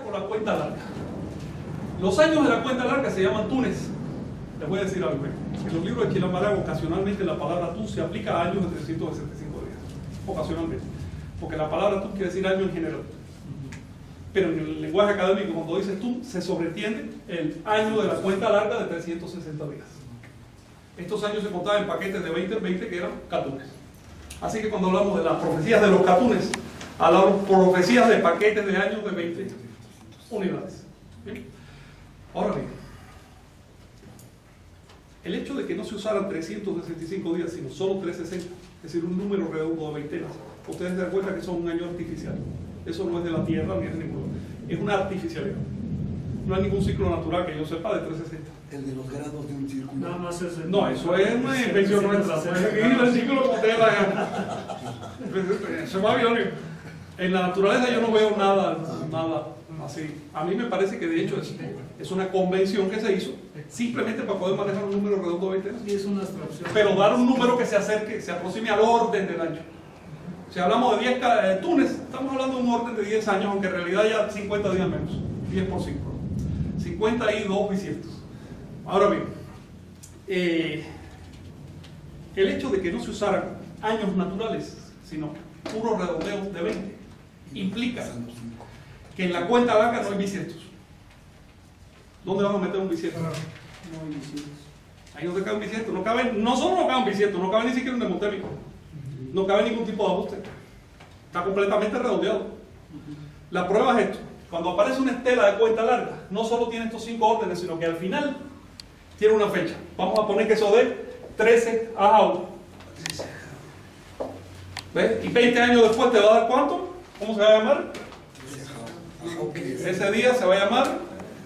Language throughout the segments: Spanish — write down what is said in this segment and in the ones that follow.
o la cuenta larga. Los años de la cuenta larga se llaman túnes. Les voy a decir algo. En los libros de Chilambalag ocasionalmente la palabra tú se aplica a años de 365 días. Ocasionalmente. Porque la palabra tú quiere decir año en general. Pero en el lenguaje académico, cuando dices tú, se sobreentiende el año de la cuenta larga de 360 días. Estos años se contaban en paquetes de 20 en 20 que eran catunes. Así que cuando hablamos de las profecías de los catunes, hablamos profecías de paquetes de años de 20 unidades. ¿Bien? Ahora bien, el hecho de que no se usaran 365 días, sino solo 360, es decir, un número redondo de veintenas, ustedes se dan cuenta que eso es un año artificial. Eso no es de la Tierra ni es de ningún lugar. Es una artificialidad. No hay ningún ciclo natural que yo sepa de 360. El de los grados de un círculo. Nada más es el... No, eso es una invención nuestra. Seguir el ciclo como ustedes la hagan. Eso es más biónico. En la naturaleza yo no veo nada así. A mí me parece que de hecho es una convención que se hizo simplemente para poder manejar un número redondo de 20. Y es una abstracción. Pero dar un número que se acerque, se aproxime al orden del año. Si hablamos de 10 túneles, estamos hablando de un orden de 10 años, aunque en realidad ya 50 días menos. 10 por 5. 52 bisiestos. Ahora bien, el hecho de que no se usaran años naturales, sino puros redondeos de 20, implica que en la cuenta larga no hay bisiestos. ¿Dónde van a meter un bisiesto? No hay bisiestos. Ahí donde cabe un bisiesto. No solo no cabe un bisiesto, no cabe ni siquiera un demotémico. No cabe ningún tipo de ajuste. Está completamente redondeado. La prueba es esto. Cuando aparece una estela de cuenta larga, no solo tiene estos 5 órdenes, sino que al final tiene una fecha. Vamos a poner que eso dé 13 Ahau. ¿Ves? Y 20 años después te va a dar ¿cuánto? ¿Cómo se va a llamar? Ese día se va a llamar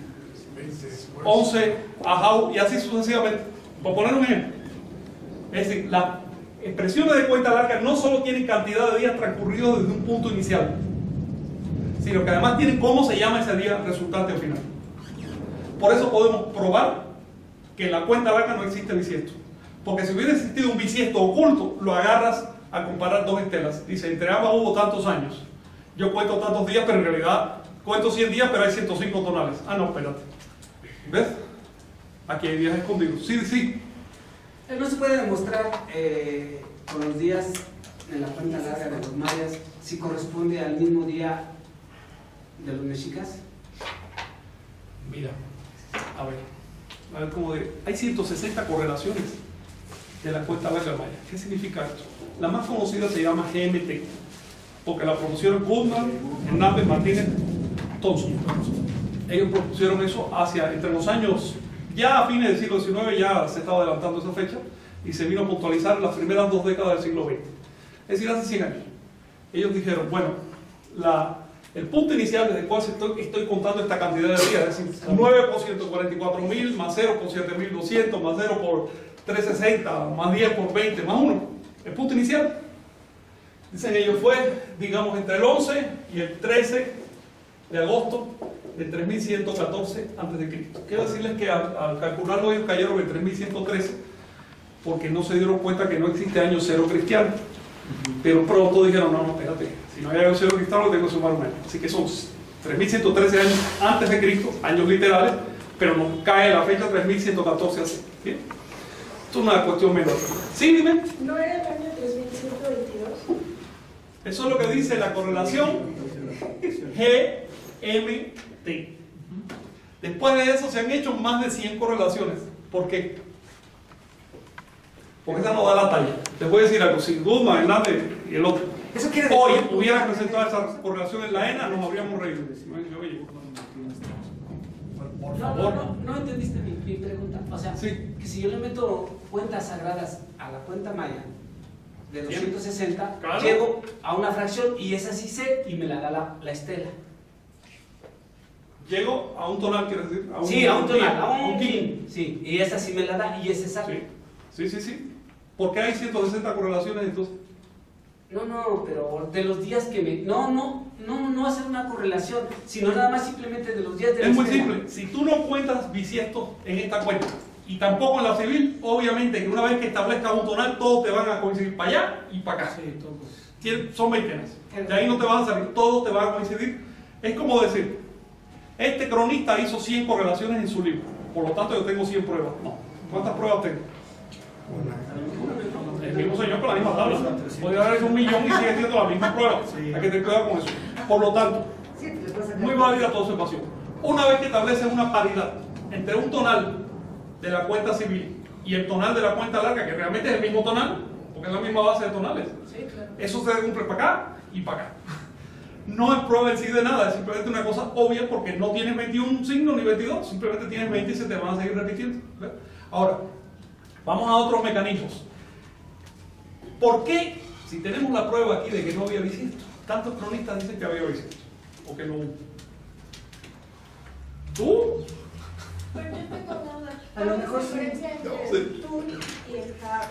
11 Ahau y así sucesivamente. Por poner un ejemplo. Es decir, las expresiones de cuenta larga no solo tienen cantidad de días transcurridos desde un punto inicial, sino que además tienen cómo se llama ese día resultante o final. Por eso podemos probar que en la cuenta larga no existe bisiesto. Porque si hubiera existido un bisiesto oculto, lo agarras a comparar dos estelas. Dice, entre ambas hubo tantos años. Yo cuento tantos días, pero en realidad cuento 100 días, pero hay 105 tonales. Ah, no, espérate. ¿Ves? Aquí hay días escondidos. Sí, sí. No se puede demostrar con los días en la cuenta larga de los mayas si corresponde al mismo día de los mexicas. Mira, a ver cómo de... Hay 160 correlaciones de la cuenta larga maya. ¿Qué significa esto? La más conocida se llama GMT, porque la propusieron Goodman, Hernández, Martínez, Thompson. Ellos propusieron eso entre los años, ya a fines del siglo XIX ya se estaba adelantando esa fecha, y se vino a puntualizar las primeras 2 décadas del siglo XX. Es decir, hace 100 años. Ellos dijeron, bueno, el punto inicial desde el cual estoy contando esta cantidad de días, es decir, 9 por 144.000, más 0 por 7.200, más 0 por 360, más 10 por 20, más 1. El punto inicial, dicen ellos, fue, digamos, entre el 11 y el 13 de agosto de 3114 a.C. Quiero decirles que al calcularlo ellos cayeron en 3113 porque no se dieron cuenta que no existe año cero cristiano. Pero pronto dijeron, no, espérate, si no hay año cero cristiano tengo que sumar un año. Así que son 3113 años antes de Cristo, años literales, pero nos cae la fecha 3114 así. ¿Bien? Esto es una cuestión menor. ¿Sí, dime? ¿No era el año 3122? Eso es lo que dice la correlación GMT. Después de eso se han hecho más de 100 correlaciones. ¿Por qué? Porque esa no da la talla. Les voy a decir algo, si Goodman, Hernández y el otro hoy hubieran presentado esa correlación en la ENA, nos habríamos reído. Oye, por favor. No entendiste mi pregunta. O sea, sí, que si yo le meto cuentas sagradas a la cuenta maya de 260, claro, llego a una fracción y esa sí sé y me la da la estela. Llego a un tonal, ¿quieres decir? Sí, a un tonal, a un kin. kin. Sí, y esa sí me la da y es exacto. Sí. ¿Por qué hay 160 correlaciones entonces? No, pero de los días que me... No hacer una correlación, sino nada más simplemente de los días de la Es muy estela. simple. Si tú no cuentas bisiestos en esta cuenta y tampoco en la civil, obviamente que una vez que establezcas un tonal, todos te van a coincidir para allá y para acá. Sí, todos. Son veintenas. De ahí no te van a salir, todos te van a coincidir. Es como decir, Este cronista hizo 100 correlaciones en su libro, por lo tanto yo tengo 100 pruebas. No. ¿Cuántas pruebas tengo? El mismo señor con la misma tabla. Podría haber hecho 1 millón y sigue siendo la misma prueba. Hay que tener cuidado con eso. Por lo tanto, muy válida tu observación. Una vez que estableces una paridad entre un tonal de la cuenta civil y el tonal de la cuenta larga, que realmente es el mismo tonal, porque es la misma base de tonales, eso se cumple para acá y para acá. No es prueba en sí de nada, es simplemente una cosa obvia porque no tienes 21 signos ni 22, simplemente tienes 20 y se te van a seguir repitiendo. ¿Ves? Ahora, vamos a otros mecanismos. ¿Por qué, si tenemos la prueba aquí de que no había bisiesto, tantos cronistas dicen que había bisiesto? ¿O que no hubo? ¿Tú? Pero yo tengo dudas. A lo mejor ¿Cuál es la sí. diferencia entre Sí. el TUN y el HAB?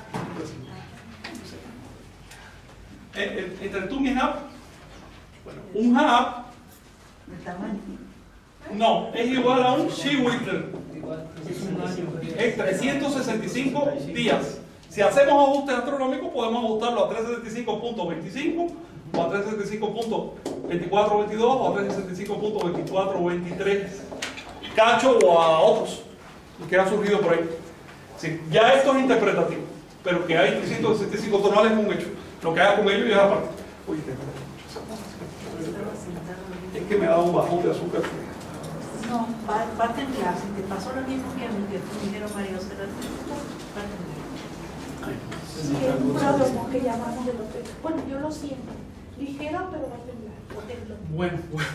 Entre el TUN y el HAB, bueno, un HAB El tamaño. no, es igual a un Shewitzer. Igual, Es 365 días. Si hacemos ajustes astronómicos, podemos ajustarlo a 365.25 o a 365.2422 o a 365.2423 cacho o a otros que han surgido por ahí. Sí, ya esto es interpretativo, pero que hay 365 tonales es un hecho. Lo que haga con ellos ya es aparte. Oye, es que me ha dado un bajón de azúcar. No, va a temblar. Si te pasó lo mismo que a mí, que me dijeron María José, va a temblar. Sí, es un pródromo que llamamos de los peces. Bueno, yo lo siento. Ligero, pero va a temblar. O temblor. Bueno.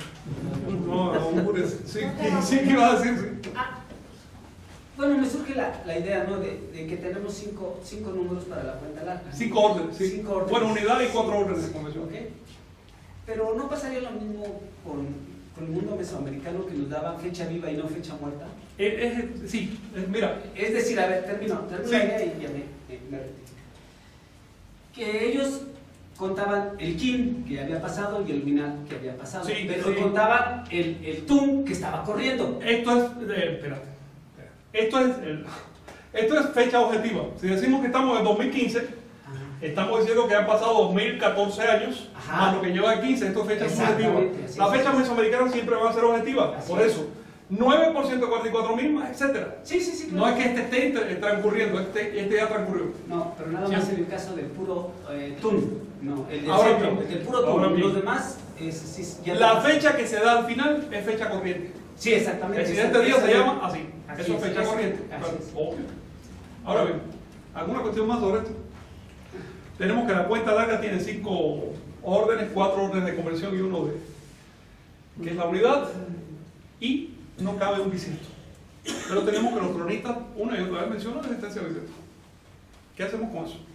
No, sí, sí, ¿qué ibas a decir? Sí. Bueno, me surge la idea, ¿no? De que tenemos cinco números para la cuenta larga. 5 órdenes, sí. 5 órdenes. Bueno, unidad y 4 órdenes de conversión. ¿Ok? Pero no pasaría lo mismo con el mundo mesoamericano, que nos daban fecha viva y no fecha muerta. Sí, mira. Es decir, a ver, termino Sí. la idea y ya me retiro. Que ellos contaban el kin que había pasado y el minal que había pasado, Sí, pero sí. contaban el tun que estaba corriendo. Esto es, espérate. Esto es fecha objetiva. Si decimos que estamos en 2015, Ajá. estamos diciendo que han pasado 2014 años, Ajá. más lo que lleva el 15, esto es fecha Exactamente, subjetiva. así Las es. fechas mesoamericanas siempre van a ser objetivas, Así por es. eso. 9% de 44 mismas, etcétera. Sí, sí, sí. No claro. es que este esté transcurriendo, este ya transcurrió. No, pero nada Sí. más en el caso del puro tun. No, el del Ahora centro, bien, el del puro ahora tun. bien. Los demás, sí, ya La fecha que se da al final es fecha corriente. Sí, exactamente. El siguiente día se llama así. Así Eso es es, fecha así corriente. es, Claro, así es. obvio. Ahora bien, ¿alguna cuestión más sobre esto? Tenemos que la cuenta larga tiene 5 órdenes, 4 órdenes de conversión y 1 que es la unidad, y no cabe un bisiesto. Pero tenemos que los cronistas una y otra vez mencionan la existencia del bisiesto. ¿Qué hacemos con eso?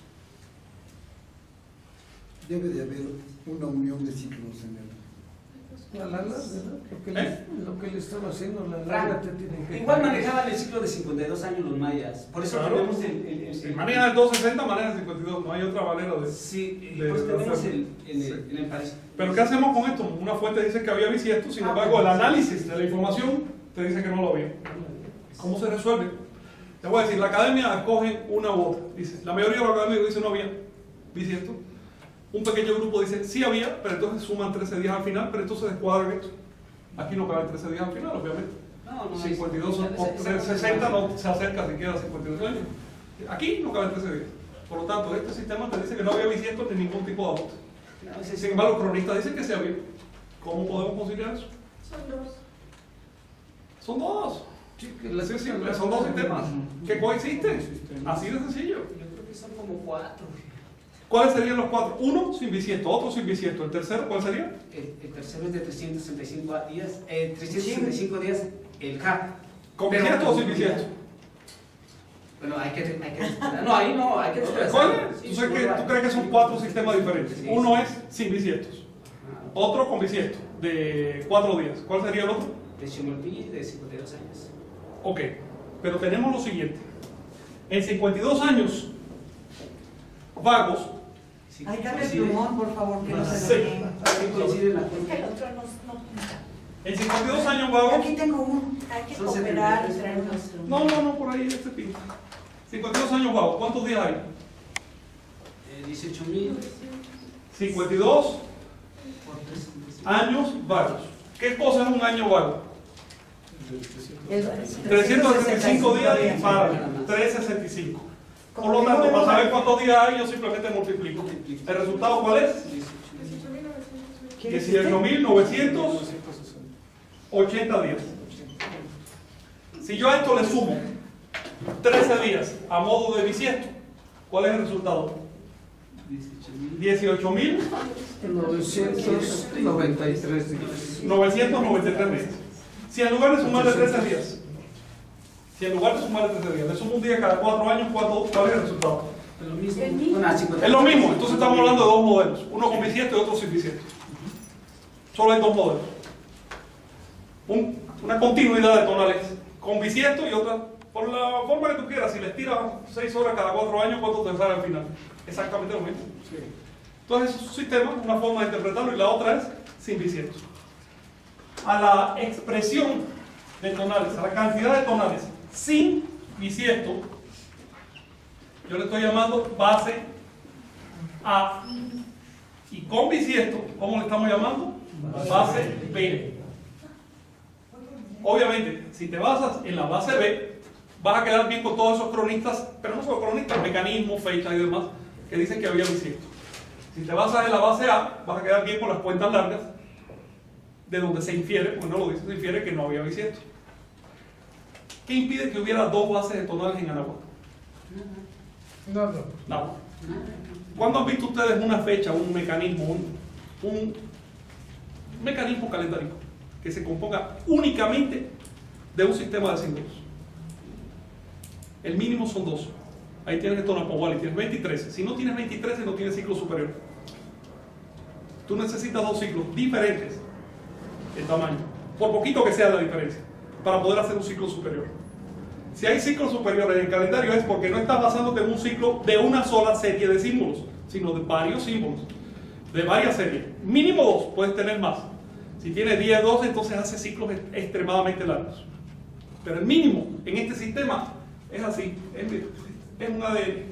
Debe de haber una unión de ciclos en el. La larga, ¿verdad? Lo que le estaba haciendo, la Fran, larga te tiene que... igual manejaban el ciclo de 52 años los mayas. Por eso Claro. tenemos Si manejan el 260, manejan el 52, no hay otra manera de... Sí, de- por eso de tenemos hacerlo. en el país. Pero ¿qué hacemos con esto? Una fuente dice que había bisiesto, sin embargo el análisis de la información te dice que no lo había. ¿Cómo se resuelve? Te voy a decir, la academia escoge una u otra. Dice, la mayoría de los académicos dicen no había bisiesto. Un pequeño grupo dice sí había, pero entonces suman 13 días al final, pero entonces descuadran esto. Aquí no caben 13 días al final, obviamente. No, 52 esa- o esa- 60 no se acerca siquiera a 52 años. Aquí no caben 13 días. Por lo tanto, este sistema te dice que no había bisiesto ni ningún tipo de ajuste. No, ese- Sin embargo, los cronistas dicen que sí había. ¿Cómo podemos conciliar eso? Son dos. Son dos. Sí, que la Sí, sí, son dos sistemas que coexisten. Así de sencillo. Yo creo que son como 4. ¿Cuáles serían los 4? Uno sin bisiesto, otro sin bisiesto. ¿El tercero cuál sería? El tercero es de 365 días, 365 días el HAP. ¿Con Pero- bisiesto o sin bisiesto? Bueno, hay que esperar. No, ahí no, hay que esperar. ¿Cuál es? ¿Tú crees que son 4 sistemas diferentes? Sí, Uno sí. es sin bisiestos, Ah, otro con bisiesto, de 4 días. ¿Cuál sería el otro? De Ximolpilli de 52 años. Ok, pero tenemos lo siguiente. En 52 años vagos, Sí, Ay, dame el coincide. plumón, por favor, que no se Sí. lo leen. Sí, coincide en la Es que el cuenta. otro no pinta. en 52 años vagos, Aquí tengo uno. Hay que Son cooperar y 73 traer unos. no, por ahí este pinta. 52 años vagos, ¿cuántos días hay? 18.000 52 por 365. años vagos. ¿Qué cosa es un año vago? 365 días y para 365. Por lo tanto, para saber cuántos días hay, yo simplemente multiplico. ¿El resultado cuál es? 18.980 días. Si yo a esto le sumo 13 días a modo de bisiesto, ¿cuál es el resultado? 18.993 días. 993 días. Si en lugar de sumarle 13 días, le sumo un día cada 4 años, ¿cuál es el resultado? Es lo mismo. El mismo. Es lo mismo, entonces estamos hablando de dos modelos, uno con bisiesto y otro sin bisiesto. Solo hay dos modelos. Una continuidad de tonales con bisiesto y otra, por la forma que tú quieras. Si les tiras 6 horas cada 4 años, ¿cuánto te sale al final? Exactamente lo mismo. Entonces es un sistema, una forma de interpretarlo, y la otra es sin bisiesto. A la expresión de tonales, a la cantidad de tonales sin bisiesto, yo le estoy llamando base A. Y con bisiesto, ¿cómo le estamos llamando? Base B. Obviamente, si te basas en la base B, vas a quedar bien con todos esos cronistas, pero no solo cronistas, mecanismos, fechas y demás, que dicen que había bisiesto. Si te basas en la base A, vas a quedar bien con las cuentas largas, de donde se infiere, porque no lo dice, se infiere que no había bisiesto. ¿Qué impide que hubiera dos bases de tonales en Anahuac? Nada. ¿Cuándo han visto ustedes una fecha, un mecanismo, un mecanismo calendárico que se componga únicamente de un sistema de símbolos? El mínimo son 2. Ahí tienes esto en Napohual y tienes 23. Si no tienes 23, no tienes ciclo superior. Tú necesitas dos ciclos diferentes en tamaño, por poquito que sea la diferencia, para poder hacer un ciclo superior. Si hay ciclos superiores en el calendario es porque no estás basándote en un ciclo de una sola serie de símbolos, sino de varios símbolos, de varias series. Mínimo 2, puedes tener más. Si tienes 10, 12, entonces hace ciclos extremadamente largos. Pero el mínimo en este sistema es así, es un ADN.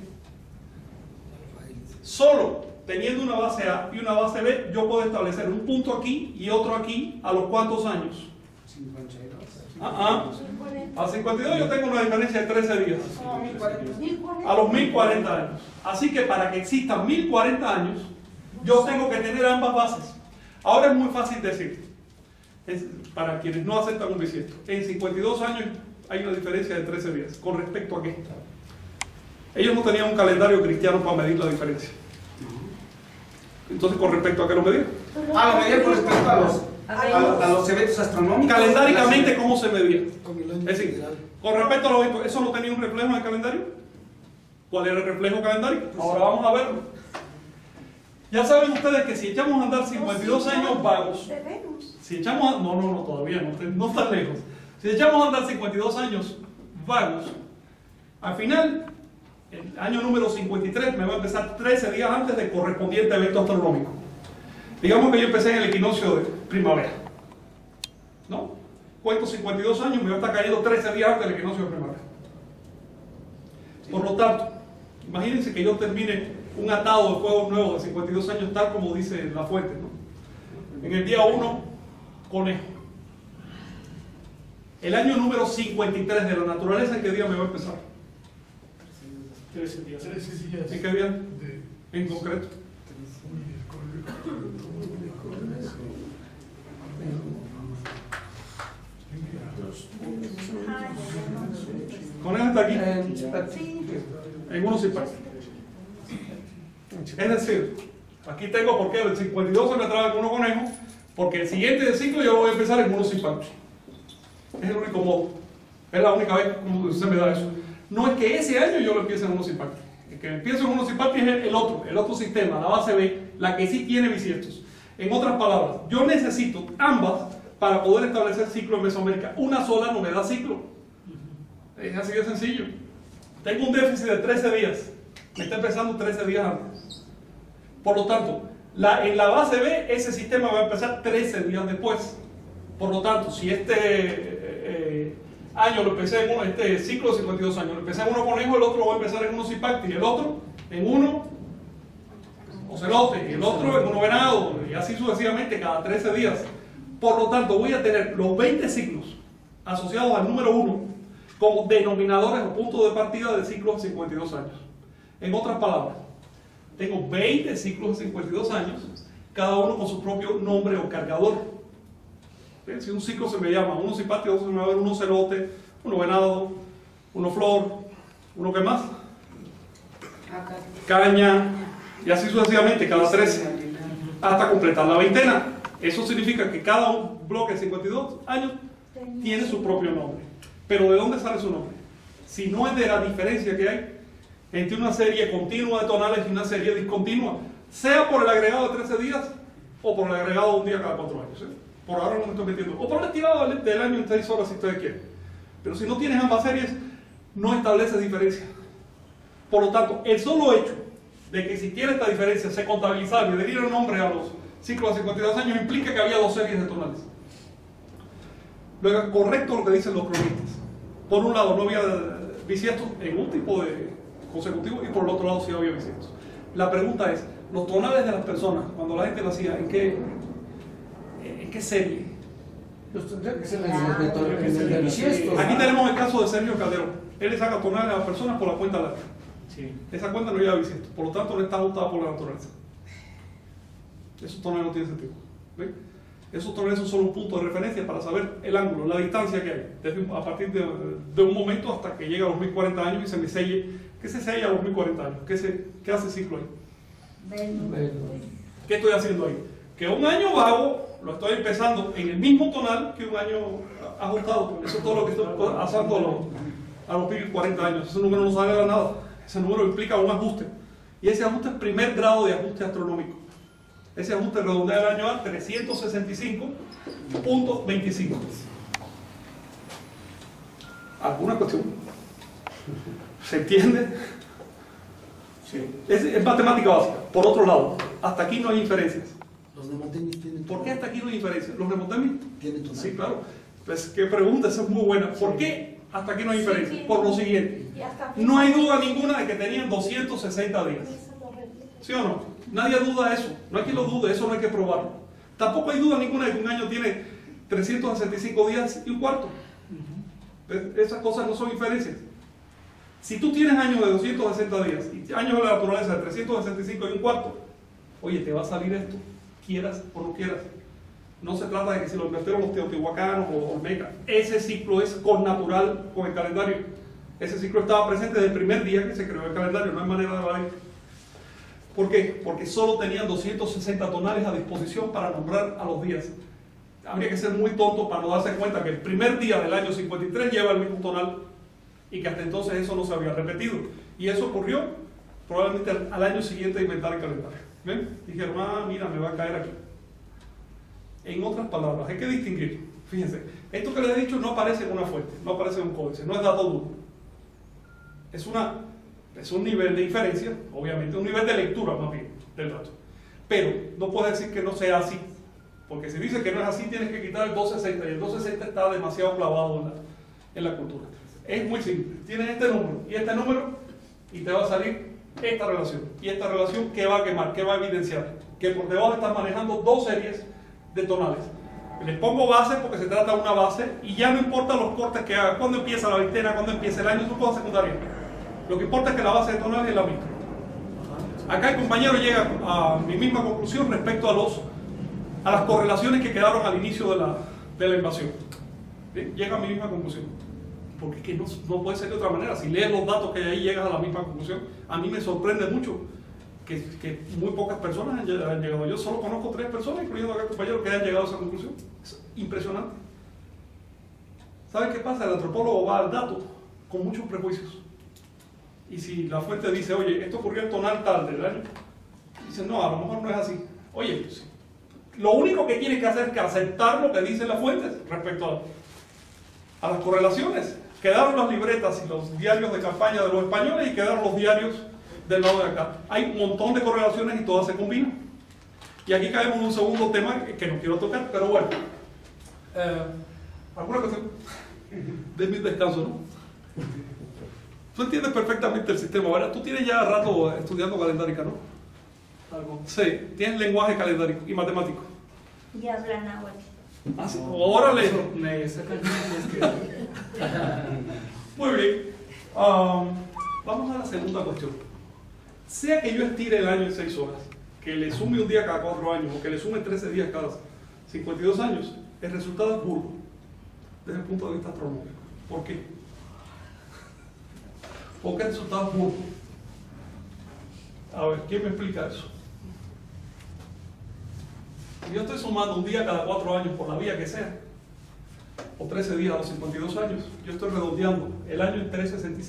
Solo teniendo una base A y una base B, yo puedo establecer un punto aquí y otro aquí, ¿a los cuántos años? 52. A 52 yo tengo una diferencia de 13 días. A los 1040 años. Así que para que existan 1040 años, yo tengo que tener ambas bases. Ahora es muy fácil decir, para quienes no aceptan un bisiesto, en 52 años hay una diferencia de 13 días. ¿Con respecto a qué? Ellos no tenían un calendario cristiano para medir la diferencia. Entonces, ¿con respecto a qué lo medían? Lo medían con respecto a los eventos astronómicos. Calendáricamente, ¿cómo se medía? Con el año Es decir, literal. con respecto a los eventos, ¿eso no tenía un reflejo en el calendario? ¿Cuál era el reflejo calendario? Ahora vamos a verlo. Ya saben ustedes que si echamos a andar 52 años vagos, si echamos a, no, todavía no está lejos. Si echamos a andar 52 años vagos, al final, el año número 53 me va a empezar 13 días antes del correspondiente evento astronómico. Digamos que yo empecé en el equinoccio de primavera, ¿no? Cuento 52 años, me va a estar cayendo 13 días antes del equinoccio de primavera. Por lo tanto, imagínense que yo termine un atado de fuegos nuevos de 52 años, tal como dice la fuente, ¿no? En el día 1, conejo. El año número 53 de la naturaleza, ¿en qué día me va a empezar? 13 días. ¿En qué día? En concreto. Conejo está aquí. En unos impactos. Es decir, aquí tengo porque el 52 se me trae con unos conejos, porque el siguiente del ciclo yo lo voy a empezar en unos impactos. Es el único modo. Es la única vez que se me da eso. No es que ese año yo lo empiece en unos impactos. El que empiezo en unos impactos es el otro sistema, la base B, la que sí tiene bisiestos. En otras palabras, yo necesito ambas para poder establecer ciclo en Mesoamérica. Una sola no me da ciclo. Es así de sencillo. Tengo un déficit de 13 días. Me está empezando 13 días antes. Por lo tanto, en la base B, ese sistema va a empezar 13 días después. Por lo tanto, si este año lo empecé en este ciclo de 52 años, lo empecé en uno conejo, el otro lo voy a empezar en uno cipacti, y el otro en uno ocelote, y el otro en uno venado, y así sucesivamente cada 13 días. Por lo tanto, voy a tener los 20 ciclos asociados al número 1 como denominadores o puntos de partida de ciclos de 52 años. En otras palabras, tengo 20 ciclos de 52 años, cada uno con su propio nombre o cargador. Si un ciclo se me llama uno simpático, otro se me va a ver uno celote, uno venado, uno flor, uno que más, caña, y así sucesivamente, cada 13, hasta completar la veintena. Eso significa que cada bloque de 52 años tiene su propio nombre. Pero ¿de dónde sale su nombre? Si no es de la diferencia que hay entre una serie continua de tonales y una serie discontinua, sea por el agregado de 13 días o por el agregado de un día cada 4 años. Por ahora no me estoy metiendo. O por el estirado del año en 6 horas si ustedes quieren. Pero si no tienes ambas series, no establece diferencia. Por lo tanto, el solo hecho de que existiera esta diferencia se contabilizara y le diera nombre a los ciclos de 52 años implica que había 2 series de tonales. Luego, es correcto lo que dicen los cronistas. Por un lado, no había bisiestos en un tipo de consecutivo y por el otro lado sí había bisiestos. La pregunta es, los tonales de las personas, cuando la gente nacía, ¿en qué serie? Los tendrían que ser en el de bisiestos. Aquí tenemos el caso de Sergio Calderón. Él le saca tonales a las personas por la cuenta larga. Sí. Esa cuenta no lleva bisiesto, por lo tanto no está ajustada por la naturaleza. Esos tonales no tienen sentido. ¿Ven? Esos tonales son solo un punto de referencia para saber el ángulo, la distancia que hay, a partir de un momento hasta que llega a los 1040 años y se me selle. ¿Qué se sella a los 1040 años? ¿Qué hace ciclo ahí? ¿Qué estoy haciendo ahí? Que un año vago lo estoy empezando en el mismo tonal que un año ajustado, porque eso es todo lo que estoy haciendo a los 1040 años. Ese número no sale de la nada, ese número implica un ajuste. Y ese ajuste es primer grado de ajuste astronómico. Ese ajuste redondea el año a 365.25. ¿Alguna cuestión? ¿Se entiende? Sí. Es matemática básica. Por otro lado, hasta aquí no hay inferencias. Los nemotemis tienen ¿Por qué hasta aquí no hay inferencias? ¿Los nemotemis? Tienen tonal. Sí, claro. Pues qué pregunta, esa es muy buena. ¿Por qué hasta aquí no hay inferencias? Por lo siguiente. No hay duda ninguna de que tenían 260 días. ¿Sí o no? Nadie duda eso. No hay quien lo dude, eso no hay que probarlo. Tampoco hay duda ninguna de que un año tiene 365 días y un cuarto. Esas cosas no son inferencias. Si tú tienes años de 260 días y años de la naturaleza de 365 y un cuarto, oye, te va a salir esto, quieras o no quieras. No se trata de que si lo inventaron los teotihuacanos o olmecas. Ese ciclo es connatural con el calendario. Ese ciclo estaba presente desde el primer día que se creó el calendario, no hay manera de hablar. ¿Por qué? Porque solo tenían 260 tonales a disposición para nombrar a los días. Habría que ser muy tonto para no darse cuenta que el primer día del año 53 lleva el mismo tonal y que hasta entonces eso no se había repetido. Y eso ocurrió probablemente al año siguiente de inventar el calendario. ¿Ven? Dijeron, mira, me va a caer aquí. En otras palabras, hay que distinguir. Fíjense, esto que les he dicho no aparece en una fuente, no aparece en un códice, no es dato duro. Es un nivel de inferencia, obviamente, un nivel de lectura más bien del dato. Pero no puedes decir que no sea así, porque si dices que no es así, tienes que quitar el 260 y el 260 está demasiado clavado en la cultura. Es muy simple, tienes este número y te va a salir esta relación. Y esta relación, ¿qué va a quemar? ¿Qué va a evidenciar? Que por debajo estás manejando 2 series de tonales. Les pongo base porque se trata de una base y ya no importa los cortes que haga, cuándo empieza la veintena, cuándo empieza el año, son cosas secundarias. Lo que importa es que la base de tonales es la misma. Acá el compañero llega a mi misma conclusión respecto a las correlaciones que quedaron al inicio de la invasión. ¿Bien? Llega a mi misma conclusión. Porque es que no puede ser de otra manera. Si lees los datos que hay ahí, llegas a la misma conclusión. A mí me sorprende mucho que muy pocas personas han llegado. Yo solo conozco 3 personas, incluyendo acá el compañero, que han llegado a esa conclusión. Es impresionante. ¿Saben qué pasa? El antropólogo va al dato con muchos prejuicios. Y si la fuente dice, oye, esto ocurrió en tonal tal del año, dice, no, a lo mejor no es así. Oye, pues, lo único que tienes que hacer es que aceptar lo que dicen las fuentes respecto a las correlaciones. Quedaron las libretas y los diarios de campaña de los españoles y quedaron los diarios del lado de acá. Hay un montón de correlaciones y todas se combinan. Y aquí caemos en un segundo tema que no quiero tocar, pero bueno. ¿Alguna cuestión? Denme un descanso, ¿no? Tú entiendes perfectamente el sistema, ¿verdad? Tú tienes ya rato estudiando calendárica, ¿no? Algo. Sí, tienes lenguaje calendárico y matemático. Y habla náhuatl. Así, órale. Me sacan Muy bien. Vamos a la segunda cuestión. Sea que yo estire el año en 6 horas, que le sume un día cada 4 años, o que le sume 13 días cada 52 años, el resultado es burdo desde el punto de vista astronómico. ¿Por qué? ¿Por qué el resultado es burdo? A ver, ¿quién me explica eso? Si yo estoy sumando un día cada 4 años por la vía que sea, o 13 días a los 52 años, yo estoy redondeando el año en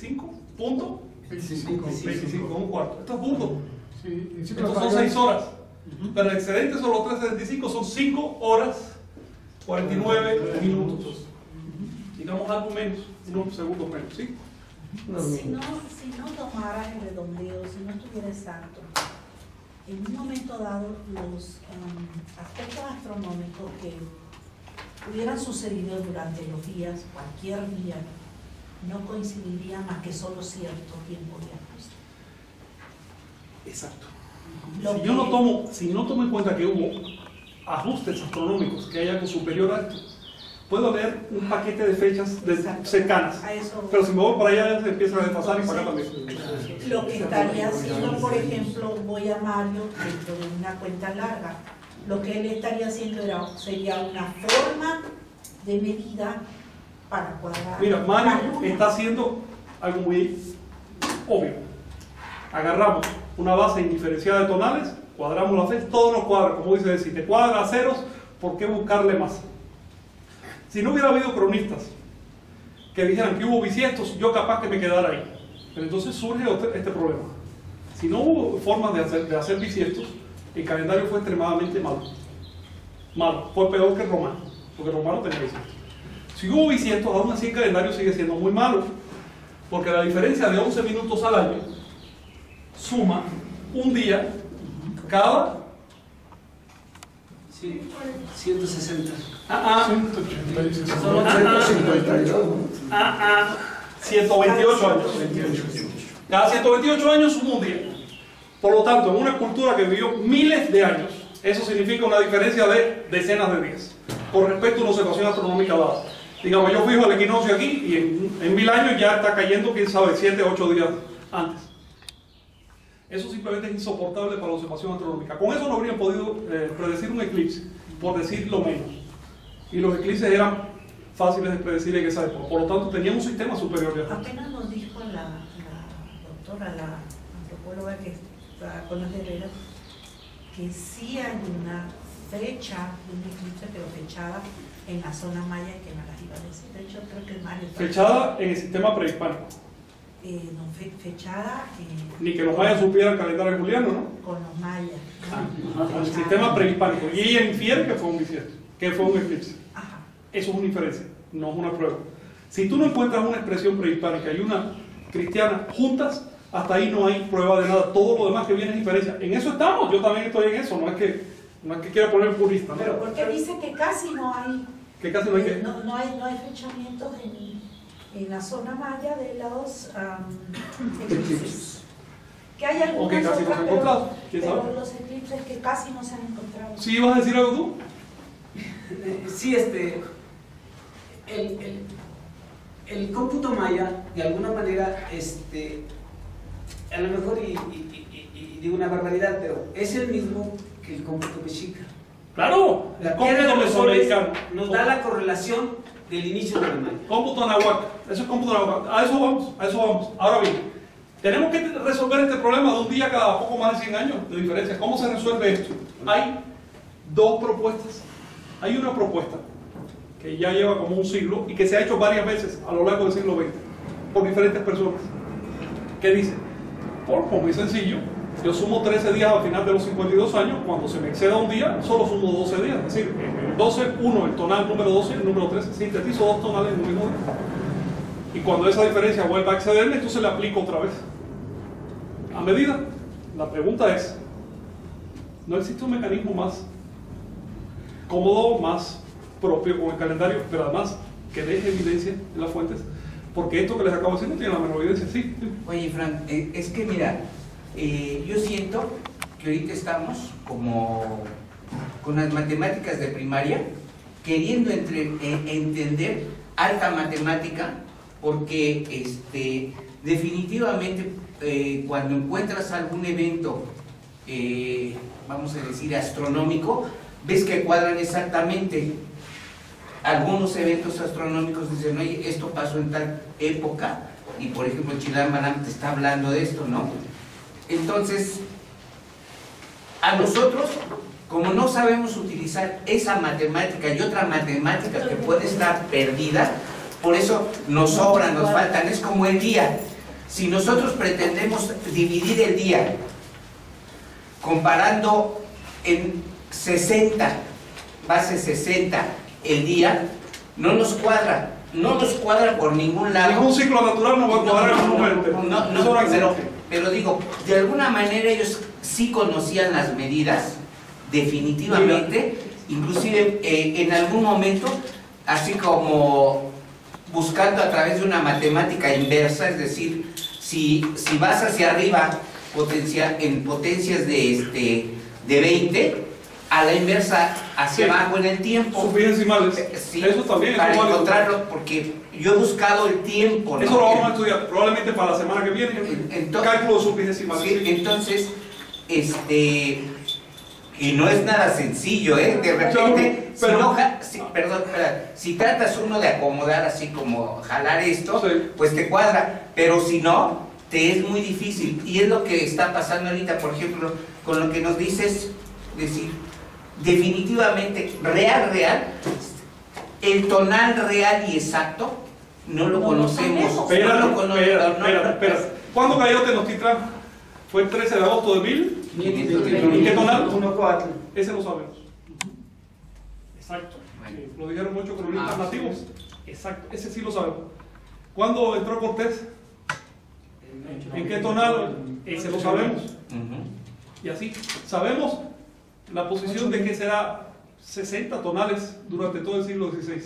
365.25, un cuarto. Esto es burdo. Sí, Estos son 6 horas. Pero el excedente sobre los 365 son 5 horas 49 minutos. Digamos algo menos, unos segundos menos, ¿sí? Si no tomaras el redondeo, si no estuviera exacto, en un momento dado los aspectos astronómicos que hubieran sucedido durante los días, cualquier día, no coincidirían más que solo cierto tiempo de ajuste. Exacto. Lo Si que- yo no tomo en cuenta que hubo ajustes astronómicos, que hay algo superior a esto, puedo haber un paquete de fechas Exacto. cercanas. A eso- Pero si me voy para allá, ya se empieza a desfasar y para acá también. Lo que estaría haciendo, por ejemplo, voy a Mario dentro de una cuenta larga. Lo que él estaría haciendo sería una forma de medida para cuadrar. Mira, la Mario luna. está haciendo algo muy obvio. Agarramos una base indiferenciada de tonales, cuadramos la fecha, todo nos cuadra. Como dice, si te cuadra a ceros, ¿por qué buscarle más? Si no hubiera habido cronistas que dijeran que hubo bisiestos, yo capaz que me quedara ahí. Pero entonces surge este problema. Si no hubo formas de hacer bisiestos, el calendario fue extremadamente malo. Malo, fue peor que el romano, porque el romano tenía bisiestos. Si hubo bisiestos, aún así el calendario sigue siendo muy malo, porque la diferencia de 11 minutos al año suma un día cada... Sí, 160. 128 años. Cada 128 años suma un día. Por lo tanto, en una cultura que vivió miles de años, eso significa una diferencia de decenas de días con respecto a una observación astronómica dada. Digamos, yo fijo el equinoccio aquí y en 1000 años ya está cayendo, quién sabe, 7 o 8 días antes. Eso simplemente es insoportable para la observación astronómica. Con eso no habrían podido predecir un eclipse, por decirlo menos. Y los eclipses eran fáciles de predecir en esa época. Por lo tanto, tenían un sistema superior de ajuste. Apenas nos dijo la doctora, la antropóloga que está con las Herreras, que sí hay una fecha de un eclipse, pero fechada en la zona maya, que no las iba a decir. De hecho, creo que es Mario. Fechada en el sistema prehispánico. No, fechada Ni que los mayas supieran el calendario juliano, ¿no? con los mayas. En el sistema prehispánico. Y ella infiere que fue un bisiesto, que fue un eclipse. Ajá. Eso es una inferencia, no es una prueba. Si tú no encuentras una expresión prehispánica y una cristiana juntas, hasta ahí no hay prueba de nada. Todo lo demás que viene es inferencia. En eso estamos, yo también estoy en eso. No es que quiera poner purista, ¿no? Pero porque dice que casi no hay, Que casi no hay que... no hay fechamientos en la zona maya de los eclipses. Que hay algunas O que casi no se han otras, encontrado, ¿quién pero sabe? los eclipses que casi no se han encontrado. ¿Sí ibas a decir algo tú? Sí, el cómputo maya, de alguna manera, a lo mejor, y digo una barbaridad, pero es el mismo que el cómputo mexica. Claro, La el piedra de cómputo los soles mesoamericano. nos da la correlación del inicio de la maya. Cómputo nahuatl, eso es cómputo nahuatl. A eso vamos. Ahora bien, tenemos que resolver este problema de un día cada poco más de 100 años de diferencia. ¿Cómo se resuelve esto? Hay dos propuestas. Hay una propuesta que ya lleva como un siglo y que se ha hecho varias veces a lo largo del siglo XX por diferentes personas, que dice, muy sencillo, yo sumo 13 días al final de los 52 años, cuando se me exceda un día, solo sumo 12 días, es decir, el 12, el tonal número 12, el número 13, sintetizo 2 tonales en un mismo día. Y cuando esa diferencia vuelva a excederme, entonces le aplico otra vez. A medida, la pregunta es, ¿no existe un mecanismo más cómodo, más propio con el calendario, pero además que deje evidencia en las fuentes? Porque esto que les acabo de decir no tiene la menor evidencia. Sí. Oye, Frank, es que mira, yo siento que ahorita estamos como con las matemáticas de primaria queriendo entender alta matemática, porque definitivamente cuando encuentras algún evento, vamos a decir astronómico, ves que cuadran exactamente. Algunos eventos astronómicos dicen, oye, esto pasó en tal época, y por ejemplo Chilam Balam te está hablando de esto, ¿no? Entonces, a nosotros, como no sabemos utilizar esa matemática y otra matemática que puede estar perdida, por eso nos sobran, nos faltan, es como el día. Si nosotros pretendemos dividir el día comparando en 60, base 60 el día, no nos cuadra por ningún lado. Ningún ciclo natural no va a cuadrar en un momento. Pero digo, de alguna manera ellos sí conocían las medidas, definitivamente, inclusive en algún momento, así como buscando a través de una matemática inversa, es decir, si vas hacia arriba en potencias de 20, a la inversa hacia abajo en el tiempo. Subidecimales. Sí, Eso también. para eso encontrarlo, porque yo he buscado el tiempo, ¿no? Eso lo vamos a estudiar probablemente para la semana que viene. Cálculo de subidecimales. Sí, entonces, y no es nada sencillo, ¿eh? De repente, si tratas uno de acomodar así como jalar esto, sí, pues te cuadra, pero si no, te es muy difícil. Y es lo que está pasando ahorita, por ejemplo, con lo que nos dices, decir, definitivamente, real, el tonal real y exacto, no lo conocemos. Espera. ¿Cuándo cayó Tenochtitlan? Fue el 13 de agosto de 1000. ¿Y qué tonal? 1,4. Ese lo sabemos. Exacto. Sí, lo dijeron muchos cronistas nativos. Exacto, ese sí lo sabemos. ¿Cuándo entró Cortés? ¿En qué tonal? Ese lo sabemos. Y así, sabemos la posición de que será 60 tonales durante todo el siglo XVI.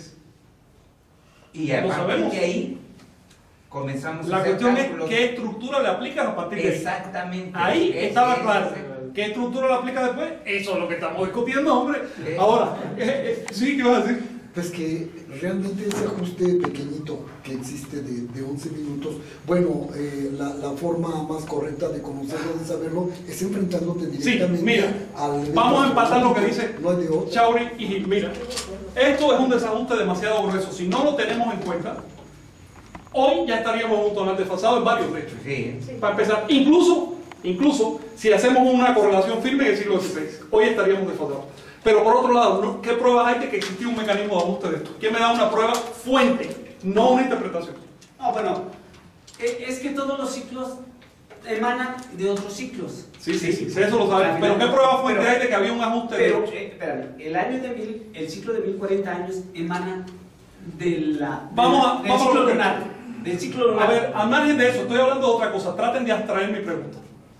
Y a Lo partir sabemos. de ahí comenzamos a La hacer cuestión es cálculos. qué estructura le aplicas a partir de ahí. Exactamente. Ahí estaba claro. ¿Qué estructura le aplica después? Eso es lo que estamos discutiendo, hombre. Ahora, sí, ¿qué vas a decir? Pues que realmente ese ajuste pequeñito que existe de 11 minutos, bueno, la forma más correcta de conocerlo, de saberlo, es enfrentándote directamente mira, al evento. vamos a empatar lo que dice no hay de otra. Chauri y Gil. Mira, esto es un desajuste demasiado grueso. Si no lo tenemos en cuenta, hoy ya estaríamos en un tonal desfasado en varios hechos. Sí. Para empezar, incluso si hacemos una correlación firme en el siglo XVI, hoy estaríamos desfasados. Pero por otro lado, ¿qué pruebas hay de que existía un mecanismo de ajuste de esto? ¿Quién me da una prueba fuente, no una interpretación? No, bueno, es que todos los ciclos emanan de otros ciclos. Sí, eso lo sabemos. Pero ¿qué prueba fuente hay de que había un ajuste de esto? Espérame, el ciclo de 1040 años emana del Vamos ciclo a lo que- lunar. Del ciclo lunar. A ver, al margen de eso, estoy hablando de otra cosa. Traten de abstraer mi pregunta.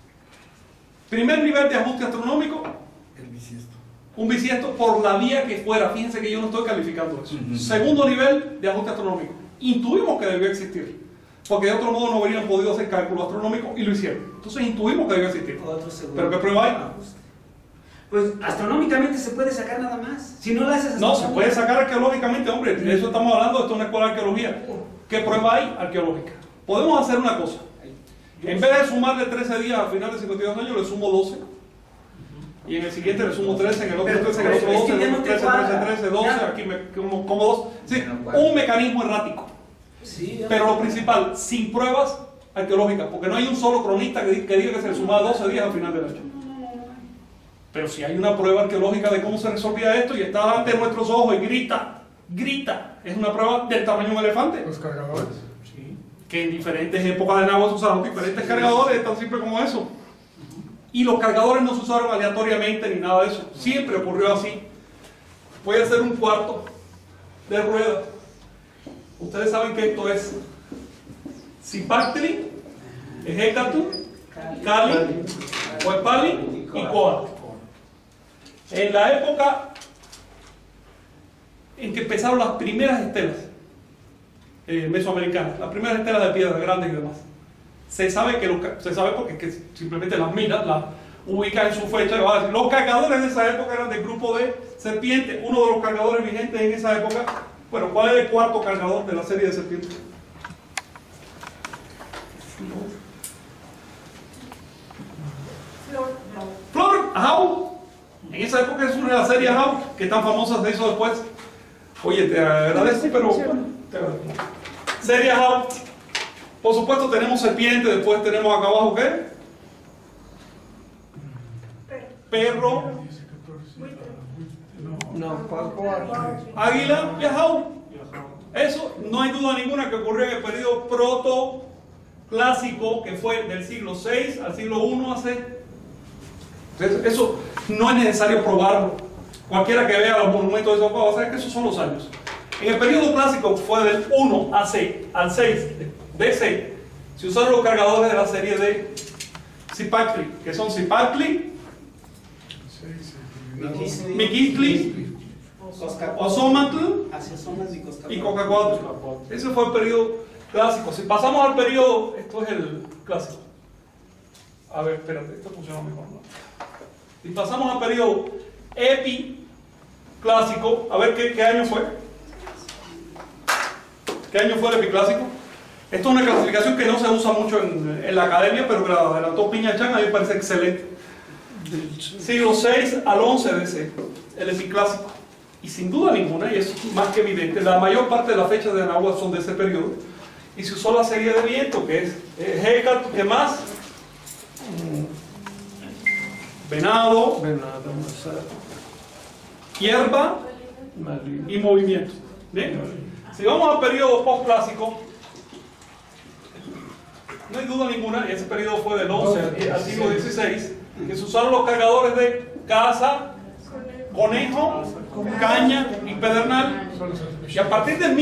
Primer nivel de ajuste astronómico, El bisiesto. un bisiesto por la vía que fuera. Fíjense que yo no estoy calificando eso. Segundo nivel de ajuste astronómico. Intuimos que debió existir, porque de otro modo no habrían podido hacer cálculo astronómico y lo hicieron. Entonces intuimos que debió existir. Otro segundo. ¿Pero qué prueba hay? Pues astronómicamente se puede sacar nada más. Si no lo haces No, se puede sacar arqueológicamente, hombre. De eso estamos hablando. Esto es una escuela de arqueología. ¿Qué prueba hay? Arqueológica. Podemos hacer una cosa. En vez de sumarle 13 días al final de 52 años, le sumo 12. Y en el siguiente le sumo 13, en el otro 13, en el otro 12, en el otro 13, 13, 12, aquí como 2. Sí, un mecanismo errático. Sí, Pero lo principal, sin pruebas arqueológicas, porque no hay un solo cronista que diga que se le sumaba 12 días al final del año. Pero si hay una prueba arqueológica de cómo se resolvía esto y está ante nuestros ojos y grita, es una prueba del tamaño de un elefante. Los cargadores. Sí. Que en diferentes épocas de Nahua se usaron diferentes cargadores, tan simple como eso. Y los cargadores no se usaron aleatoriamente ni nada de eso. Siempre ocurrió así. Voy a hacer un cuarto de rueda. Ustedes saben que esto es Zipactli, Ejecatu, Cali, Huepali y Coatl. En la época en que empezaron las primeras estelas mesoamericanas, las primeras estelas de piedra grandes y demás, se sabe porque es que simplemente las minas, ubica en su fecha y va a decir, los cargadores de esa época eran del grupo de serpiente. Uno de los cargadores vigentes en esa época, bueno, ¿cuál es el cuarto cargador de la serie de serpiente? Flor, How. En esa época es una de las series How que tan famosas se hizo después. Oye, te agradezco, pero te agradezco. Serie How. Por supuesto tenemos serpiente, después tenemos acá abajo ¿qué? Perro, No, águila y How. Eso no hay duda ninguna que ocurrió en el periodo proto-clásico, que fue del siglo VI al siglo I AC. Eso no es necesario probarlo. Cualquiera que vea los monumentos de esos va a saber que esos son los años. En el periodo clásico fue del 1 AC al 6 DC. Se usaron los cargadores de la serie de Cipactli, que son Cipactli, Miquistli, Ozomatl y Cocacuatl. Ese fue el periodo clásico. Si pasamos al periodo, esto es el clásico. A ver, espérate, esto funciona mejor, ¿no? Si pasamos al periodo epiclásico, a ver qué año fue. ¿Qué año fue el epiclásico? Esto es una clasificación que no se usa mucho en la academia, pero que la adelantó Piña Chan, a mí me parece excelente. Siglo VI al XI DC, el epiclásico. Y sin duda ninguna, y es más que evidente, la mayor parte de las fechas de Anáhuac son de ese periodo. Y se usó la serie de viento, que es Hécat, ¿qué más? Venado, hierba y movimiento. ¿Bien? Si vamos al periodo postclásico, no hay duda ninguna, ese periodo fue del 11 al siglo XVI, que se usaron los cargadores de caza, conejo, caña y pedernal. Y a partir de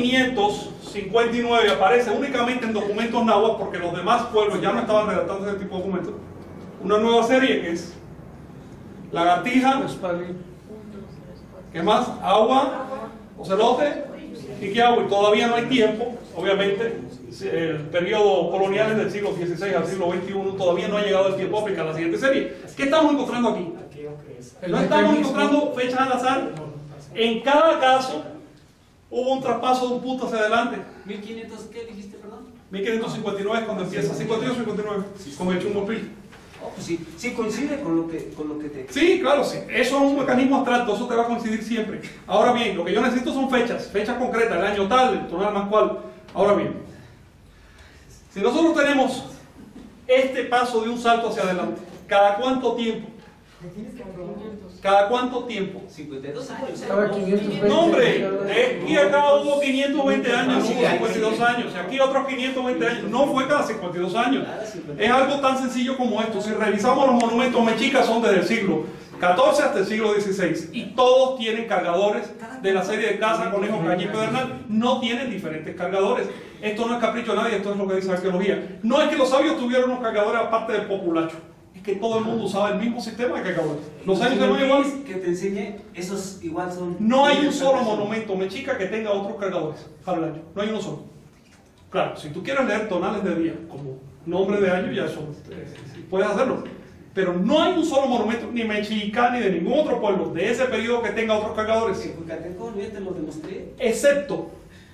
1559 aparece únicamente en documentos náhuatl, porque los demás pueblos ya no estaban redactando ese tipo de documentos, una nueva serie que es lagartija, ¿qué más? Agua, ocelote y quiagua. Y todavía no hay tiempo, obviamente, el periodo colonial es del siglo XVI al siglo XXI, todavía no ha llegado el tiempo de aplicar la siguiente serie. ¿Qué estamos encontrando aquí? No estamos encontrando fechas al azar. En cada caso hubo un traspaso de un punto hacia adelante. 1500, ¿qué dijiste, perdón? 1559 es cuando empieza, 52-59, con el Chumbopil. Oh, pues sí, sí coincide con lo que te... Sí, claro, sí. Eso es un mecanismo abstracto, eso te va a coincidir siempre. Ahora bien, lo que yo necesito son fechas concretas, el año tal, el tonal más cual. Ahora bien, si nosotros tenemos este paso de un salto hacia adelante, ¿cada cuánto tiempo? ¿Cada cuánto tiempo? 52 años. Cada 520. No, hombre, aquí acá hubo 520 años, no hubo 52 años. Y aquí otros 520 años. No fue cada 52 años. Es algo tan sencillo como esto. Si revisamos los monumentos mexicas, son desde el siglo XIV hasta el siglo XVI. Y todos tienen cargadores de la serie de caza, conejo, caña y pedernal. No tienen diferentes cargadores. Esto no es capricho de nadie, esto es lo que dice la arqueología. No es que los sabios tuvieran unos cargadores aparte del populacho. Que todo el mundo usaba el mismo sistema de cargadores. Los años se van igual. Que te enseñe, esos igual son... No hay un solo monumento mexica que tenga otros cargadores para el año. No hay uno solo. Claro, si tú quieres leer tonales de día como nombre de año, ya eso puedes hacerlo. Pero no hay un solo monumento, ni mexica ni de ningún otro pueblo de ese periodo que tenga otros cargadores. En Jucateco, ya te lo demostré. Excepto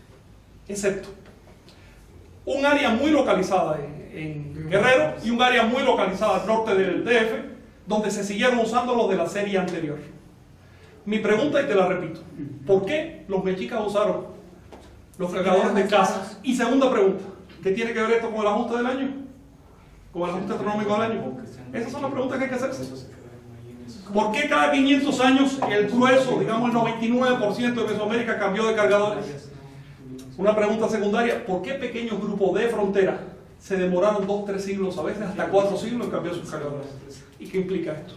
un área muy localizada en Guerrero y un área muy localizada al norte del DF, donde se siguieron usando los de la serie anterior. Mi pregunta, y te la repito, ¿por qué los mexicas usaron los cargadores de caza? Y segunda pregunta, ¿qué tiene que ver esto con el ajuste del año? ¿Con el ajuste astronómico del año? Esas son las preguntas que hay que hacerse. ¿Por qué cada 500 años el grueso, digamos el 99% de Mesoamérica cambió de cargadores? Una pregunta secundaria, ¿por qué pequeños grupos de frontera se demoraron 2-3 siglos, a veces hasta 4 siglos en cambiar sus cargadores? ¿Y qué implica esto?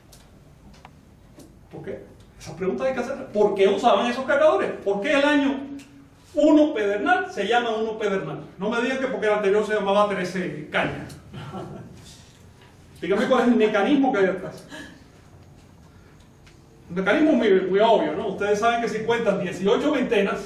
¿Por qué? Esas preguntas hay que hacerlas. ¿Por qué usaban esos cargadores? ¿Por qué el año 1 pedernal se llama 1 pedernal? No me digan que porque el anterior se llamaba 13 caña. Dígame cuál es el mecanismo que hay detrás. Un mecanismo muy obvio, ¿no? Ustedes saben que si cuentan 18 veintenas,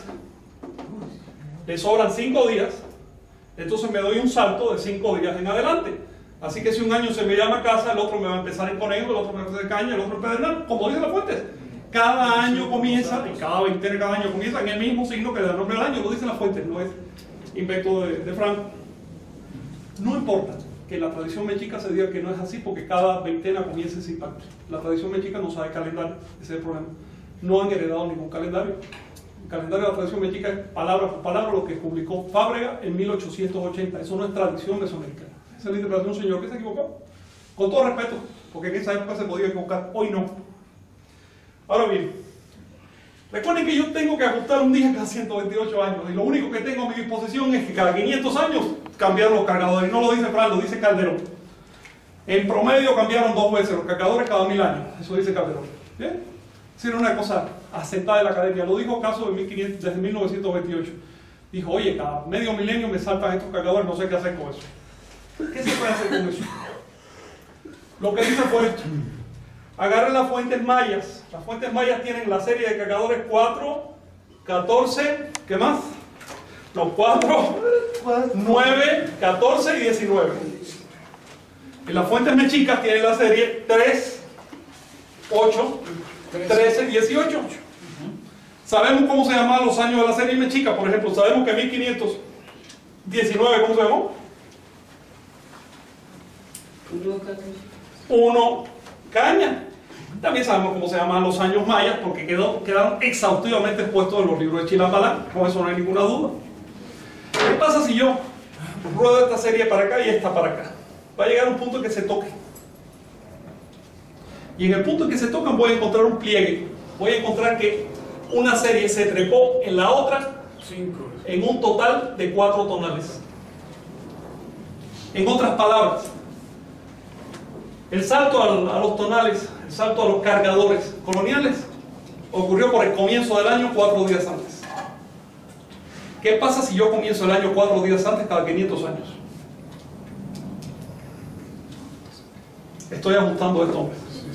le sobran 5 días, entonces me doy un salto de 5 días en adelante. Así que si un año se me llama casa, el otro me va a empezar en Conejo, el otro me va a empezar en Caña, el otro en Pedernal, como dice la fuente. Cada año comienza, y cada veintena cada año comienza en el mismo signo que le da nombre al año, lo dice la fuente, no es invento de Franco. No importa que la tradición mexica se diga que no es así, porque cada veintena comienza ese impacto. La tradición mexica no sabe calendario, ese es el problema. No han heredado ningún calendario. El calendario de la tradición mexica es palabra por palabra lo que publicó Fábrega en 1880. Eso no es tradición mesoamericana. Esa es la interpretación de un señor que se equivocó. Con todo respeto, porque en esa época se podía equivocar, hoy no. Ahora bien, recuerden que yo tengo que ajustar un día cada 128 años y lo único que tengo a mi disposición es que cada 500 años cambiaron los cargadores. No lo dice Fran, lo dice Calderón. En promedio cambiaron 2 veces los cargadores cada 1000 años. Eso dice Calderón. ¿Bien? Es decir, una cosa aceptada de la academia. Lo dijo Caso desde 1928. Dijo, oye, cada medio milenio me saltan estos cargadores, no sé qué hacer con eso. ¿Qué se puede hacer con eso? Lo que dice fue esto. Agarren las fuentes mayas. Las fuentes mayas tienen la serie de cargadores 4, 14, ¿qué más? Los 4, 9, 14 y 19. Y las fuentes mexicas tienen la serie 3, 8, 13 y 18. Sabemos cómo se llamaban los años de la serie mexica. Por ejemplo, sabemos que 1519, ¿cómo se llamó? 1 Caña. También sabemos cómo se llaman los años mayas porque quedaron exhaustivamente expuestos en los libros de Chilambalán. Con eso no hay ninguna duda. ¿Qué pasa si yo ruedo esta serie para acá y esta para acá? Va a llegar un punto en que se toque. Y en el punto en que se tocan voy a encontrar un pliegue. Voy a encontrar que una serie se trepó en la otra en un total de 4 tonales. En otras palabras, el salto a los tonales, el salto a los cargadores coloniales, ocurrió por el comienzo del año 4 días antes. ¿Qué pasa si yo comienzo el año 4 días antes cada 500 años? Estoy ajustando esto.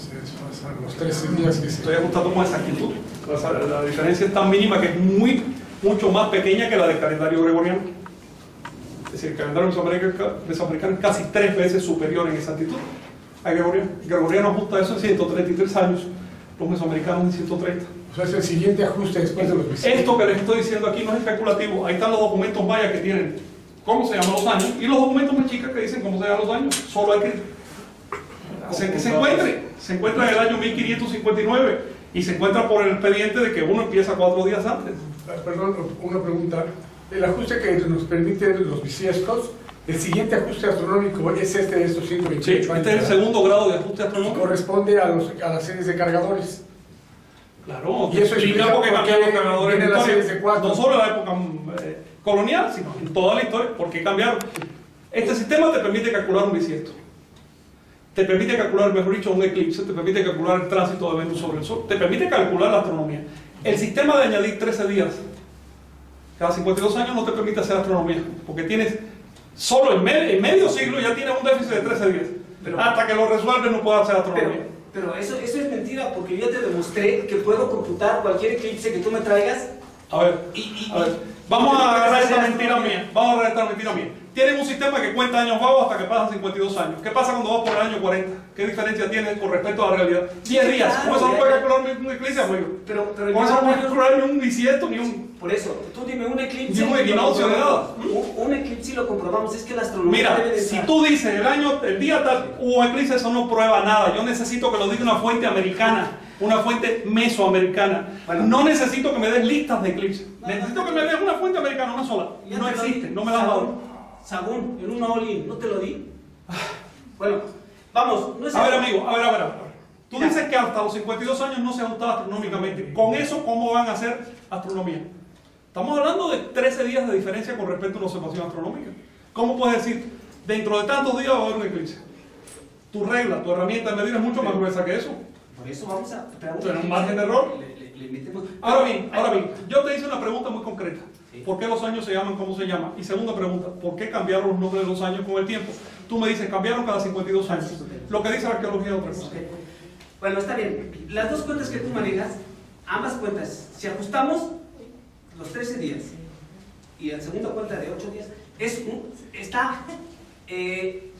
Los 13 días que se... Estoy ajustando con exactitud. La diferencia es tan mínima que es mucho más pequeña que la del calendario gregoriano. Es decir, el calendario mesoamericano es casi 3 veces superior en exactitud a Gregoriano. El gregoriano ajusta eso en 133 años, los mesoamericanos en 130. O sea, es el siguiente ajuste después de los bisietos. Esto que les estoy diciendo aquí no es especulativo. Ahí están los documentos mayas que tienen cómo se llaman los años y los documentos mexicas que dicen cómo se llaman los años. Solo hay que hacer que se encuentra en el año 1559 y se encuentra por el expediente de que uno empieza 4 días antes. Perdón, una pregunta. El ajuste que nos permiten los bisiestos, el siguiente ajuste astronómico es este de estos 128 Sí, años. este es el segundo grado de ajuste Y astronómico. corresponde a las series de cargadores. Claro, Y eso explica porque por qué cambiaron los cargadores vienen en la las series de 4. no solo en la época colonial, sino en toda la historia. ¿Por qué cambiaron? Este sistema te permite calcular un bisiesto. Te permite calcular, mejor dicho, un eclipse, te permite calcular el tránsito de Venus sobre el Sol, te permite calcular la astronomía. El sistema de añadir 13 días cada 52 años no te permite hacer astronomía, porque tienes solo en medio siglo ya tienes un déficit de 13 días. Pero, hasta que lo resuelves no puedes hacer astronomía. Pero eso es mentira, porque yo te demostré que puedo computar cualquier eclipse que tú me traigas. A ver, vamos a agarrar esta mentira mía. Vamos a agarrar esta mentira mía. Tienen un sistema que cuenta años vagos hasta que pasan 52 años. ¿Qué pasa cuando vas por el año 40? ¿Qué diferencia tiene con respecto a la realidad? 10 días. Claro, Con eso no puede calcular un eclipse, amigo. Pero Con eso no puede calcular ni un bisiesto, ni un... Por eso, tú dime un eclipse. Ni un equinoccio, de nada. Un eclipse y lo comprobamos. Es que la astronomía Mira, debe de si estar. tú dices el día tal hubo eclipse, eso no prueba nada. Yo necesito que lo diga una fuente americana, una fuente mesoamericana. Bueno. No necesito que me des listas de eclipses. No, Necesito no, que me des una fuente americana, una sola. Ya No te lo existe, di. no me la has dado. Sagún, en un all-in, ¿no te lo di? Bueno, vamos, no es A ver, eso. amigo, a ver. Tú Ya. dices que hasta los 52 años no se ajustaba astronómicamente. Con eso, ¿cómo van a hacer astronomía? Estamos hablando de 13 días de diferencia con respecto a una observación astronómica. ¿Cómo puedes decir, dentro de tantos días va a haber un eclipse? Tu regla, tu herramienta de medir es mucho más gruesa que eso. Por eso vamos a... Pero un margen de error. Le metemos... Ahora bien, yo te hice una pregunta muy concreta. ¿Por qué los años se llaman como se llaman? Y segunda pregunta, ¿por qué cambiaron los nombres de los años con el tiempo? Tú me dices, cambiaron cada 52 años. Lo que dice la arqueología es otra cosa. Ok. Bueno, está bien. Las dos cuentas que tú manejas, ambas cuentas, si ajustamos los 13 días y la segunda cuenta de 8 días, está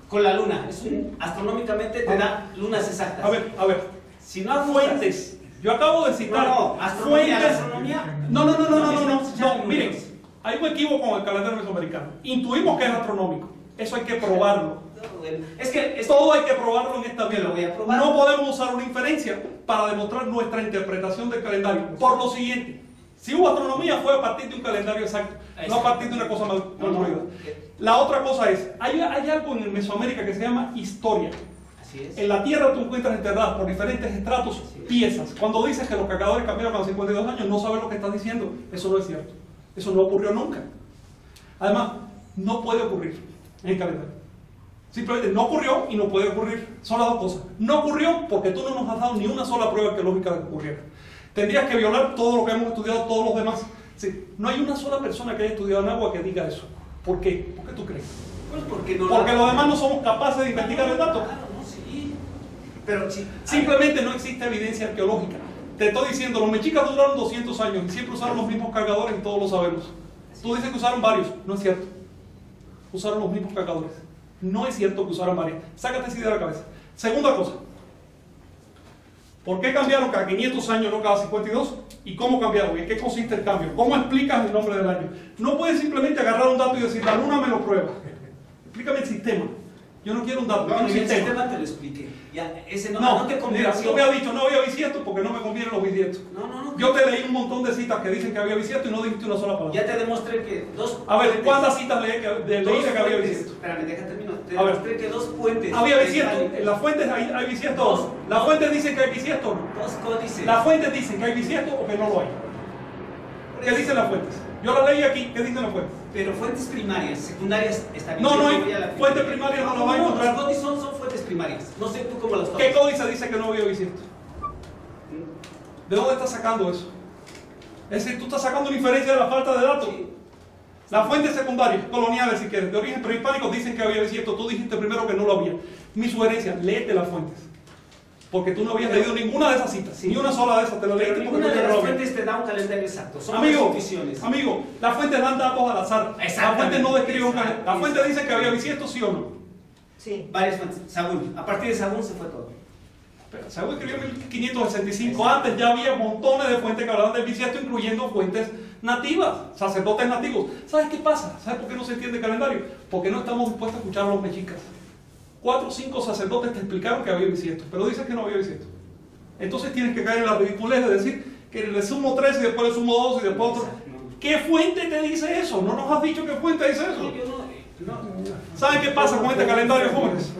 con la luna. Astronómicamente te da lunas exactas. A ver. Si no ajustas, Fuentes. Yo acabo de citar astronomía. No, miren, hay un equívoco con el calendario mesoamericano. Intuimos que es astronómico. Eso hay que probarlo. Es que Todo hay que probarlo en esta vida. Lo voy a probar. No podemos usar una inferencia para demostrar nuestra interpretación del calendario. Por lo siguiente, si hubo astronomía fue a partir de un calendario exacto, no a partir de una cosa mal movida. La otra cosa es, hay algo en Mesoamérica que se llama historia. Así es. En la Tierra tú encuentras enterradas por diferentes estratos piezas. Cuando dices que los cacadores cambiaron a los 52 años, no sabes lo que estás diciendo. Eso no es cierto. Eso no ocurrió nunca. Además, no puede ocurrir en el calendario. Simplemente no ocurrió y no puede ocurrir. Son las dos cosas. No ocurrió porque tú no nos has dado ni una sola prueba arqueológica de que ocurriera. Tendrías que violar todo lo que hemos estudiado todos los demás. Sí, no hay una sola persona que haya estudiado en agua que diga eso. ¿Por qué? ¿Por qué tú crees? Pues porque no Porque los demás no somos capaces de investigar el dato. Claro, no, sí. Pero sí. Simplemente no existe evidencia arqueológica. Te estoy diciendo, los mexicas duraron 200 años y siempre usaron los mismos cargadores y todos lo sabemos. Tú dices que usaron varios. No es cierto. Usaron los mismos cargadores. No es cierto que usaran varios. Sácate esa idea de la cabeza. Segunda cosa. ¿Por qué cambiaron cada 500 años, no cada 52? ¿Y cómo cambiaron? ¿En qué consiste el cambio? ¿Cómo explicas el nombre del año? No puedes simplemente agarrar un dato y decir, la luna me lo prueba. Explícame el sistema. Yo no quiero un dato, quiero un El sistema. sistema te lo expliqué. Ya, ese no te Mira, convenció. yo me había dicho, no había bisiesto porque no me convienen los bisietos. No. Yo te leí un montón de citas que dicen que había bisiesto y no dijiste una sola palabra. Ya te demostré que dos. A ver, puentes- ¿cuántas citas leíste que había fuentes- bisiesto? Espérame, deja termino. Te A ver. demostré que dos puentes. ¿Había bisiesto? ¿En las fuentes hay bisiesto o no? ¿Las fuentes dicen que hay bisiesto o no? Dos códices. ¿Las fuentes dicen que hay bisiesto o que no lo hay? ¿Qué dicen las fuentes? Yo las leí aquí, ¿qué dicen las fuentes? Pero fuentes primarias, secundarias, está bien. No, no hay Yo voy a la fuente primaria, no la va a encontrar. Los códices son fuentes primarias. No sé tú cómo las tomas. ¿Qué códice dice que no había bisiesto? ¿De dónde estás sacando eso? Es decir, tú estás sacando una inferencia de la falta de datos. Sí. Las fuentes secundarias, coloniales, si quieres, de origen prehispánico, dicen que había bisiesto. Tú dijiste primero que no lo había. Mi sugerencia, léete las fuentes. Porque tú no habías leído ninguna de esas citas. Sí. Ni una sola de esas. Te lo Pero leíste porque ninguna tú de no las lo habías. fuentes te da un calendario exacto. Son Amigo, suposiciones. las fuentes dan datos al azar. Las Exactamente. fuentes no describen un Exacto. calendario. Las fuentes dicen que había bisiesto, sí o no. Sí. Varias fuentes. Sagún. A partir de Sagún se fue todo. Pero Sagún escribió en 1565. Antes ya había montones de fuentes que hablaban del bisiesto, incluyendo fuentes nativas, sacerdotes nativos. ¿Sabes qué pasa? ¿Sabes por qué no se entiende el calendario? Porque no estamos dispuestos a escuchar a los mexicas. 4 o 5 sacerdotes te explicaron que había bisiesto, pero dices que no había bisiesto. Entonces tienes que caer en la ridiculez de decir que le sumo 3 y después le sumo 2 y después otro. ¿Qué fuente te dice eso? No nos has dicho qué fuente dice No, eso. yo no. ¿Saben qué pasa con este calendario, jóvenes?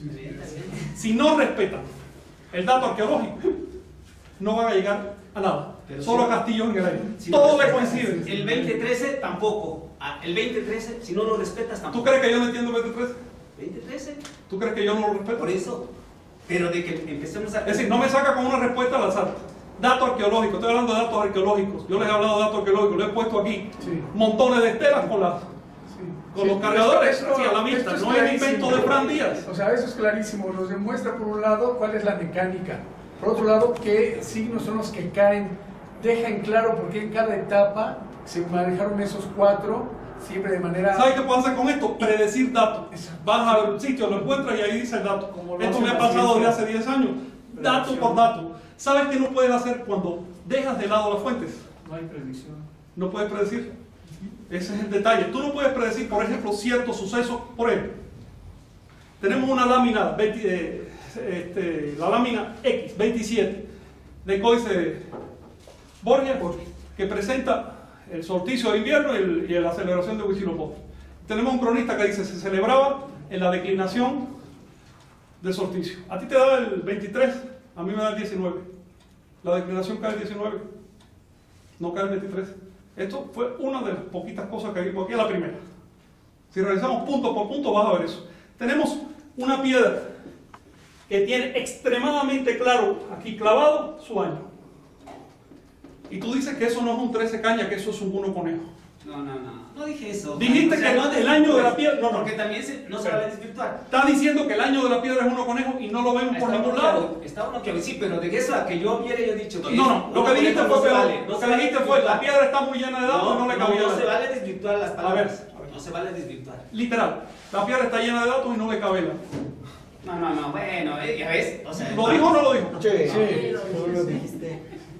Si no respetan el dato arqueológico, no van a llegar a nada. Pero Solo si- a castillos en el aire. Si no Todo le respetas, coincide. El 2013 tampoco. El 2013, si no lo respetas tampoco. ¿Tú crees que yo no entiendo el 23? 2013. ¿Tú crees que yo no lo respeto? Por eso. Pero de que empecemos a. Es decir, no me saca con una respuesta al azar. Dato arqueológico, estoy hablando de datos arqueológicos. Yo les he hablado de datos arqueológicos, lo he puesto aquí. Sí. Montones de estelas con los Sí, cargadores esto- así a la esto vista. es No es el invento clarísimo. de Fran Díaz. O sea, eso es clarísimo. Nos demuestra por un lado cuál es la mecánica. Por otro lado, qué signos son los que caen. Deja en claro por qué en cada etapa se manejaron esos 4, siempre de manera... ¿Sabes qué puedo hacer con esto? Predecir datos. Exacto. Vas al sitio, lo encuentras y ahí dice el dato. Como lo Esto hace me ha la pasado desde ciencia. hace 10 años. Dato Predicción. por dato. ¿Sabes qué no puedes hacer cuando dejas de lado las fuentes? No hay predicción. No puedes predecir. Ese es el detalle. Tú no puedes predecir, por ejemplo, ciertos sucesos. Por ejemplo, tenemos una lámina, la lámina X27 de códice Borgia, que presenta el solsticio de invierno y la celebración de Huitzilopochtli. Tenemos un cronista que dice se celebraba en la declinación del solsticio. A ti te da el 23, a mí me da el 19. La declinación cae el 19, no cae el 23. Esto fue una de las poquitas cosas que vimos aquí, la primera. Si realizamos punto por punto vas a ver eso. Tenemos una piedra que tiene extremadamente claro, aquí clavado, su año. Y tú dices que eso no es un 13 caña, que eso es un 1 conejo. No dije eso. Dijiste que el año de la piedra... No, no. Porque también no se vale desvirtuar. Está diciendo que el año de la piedra es 1 conejo y no lo vemos por ningún lado. Está uno que sí, pero de eso a que yo hubiera yo dicho que No, lo que uno dijiste conejo fue no se peor. vale, no Lo se que vale dijiste fue la desvirtuar. piedra está muy llena de datos, no le cabía no nada. se vale desvirtuar las palabras. no se vale desvirtuar. Literal, la piedra está llena de datos y no le cabe la. No, bueno, ya ves, o sea... ¿Lo dijo o no lo dijo? Sí, lo dijiste.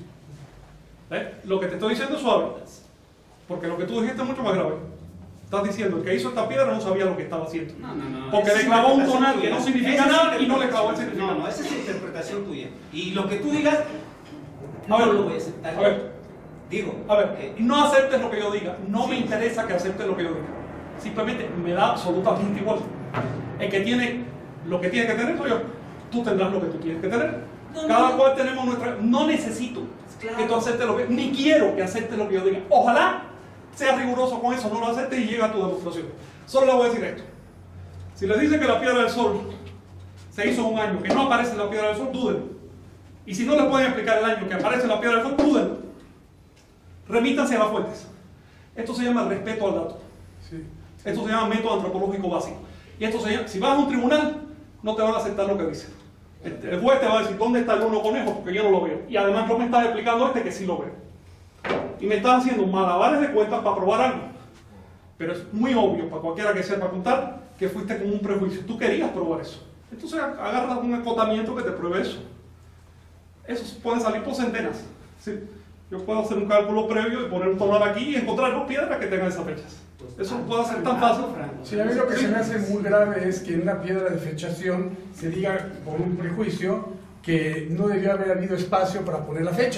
Lo que te estoy diciendo es suave, porque lo que tú dijiste es mucho más grave. Estás diciendo, el que hizo esta piedra no sabía lo que estaba haciendo. No. Porque Esa le es clavó un interpretación tonal que tuya. no significa Esa es nada y no le interpretación. clavó el significado. No, esa es interpretación tuya. Y lo que tú digas, A no ver, lo voy a aceptar. a ver. Digo, A ver, no aceptes lo que yo diga, no me interesa que aceptes lo que yo diga. Simplemente me da absolutamente igual. El que tiene lo que tiene que tener soy yo. Tú tendrás lo que tú tienes que tener. Cada cual tenemos nuestra... No necesito que tú aceptes lo que... Ni quiero que aceptes lo que yo diga. Ojalá seas riguroso con eso, no lo aceptes y llega a tu demostración. Solo le voy a decir esto. Si le dicen que la piedra del sol se hizo un año, que no aparece la piedra del sol, dúdenlo. Y si no le pueden explicar el año que aparece la piedra del sol, dúdenlo. Remítanse a las fuentes. Esto se llama respeto al dato. Sí. Esto se llama método antropológico básico. Y esto se llama, si vas a un tribunal, no te van a aceptar lo que dice. El juez te va a decir, ¿dónde está el uno conejo? Porque yo no lo veo. Y además no me estás explicando que sí lo veo. Y me estás haciendo malabares de cuentas para probar algo. Pero es muy obvio para cualquiera que sepa contar que fuiste con un prejuicio. Tú querías probar eso. Entonces agarras un acotamiento que te pruebe eso. Esos pueden salir por centenas. ¿Sí? Yo puedo hacer un cálculo previo y poner un tonal aquí y encontrar dos piedras que tengan esas fechas. Eso puede ser tan fácil. Sí, a mí lo que se me hace muy grave es que en una piedra de fechación se diga por un prejuicio que no debió haber habido espacio para poner la fecha.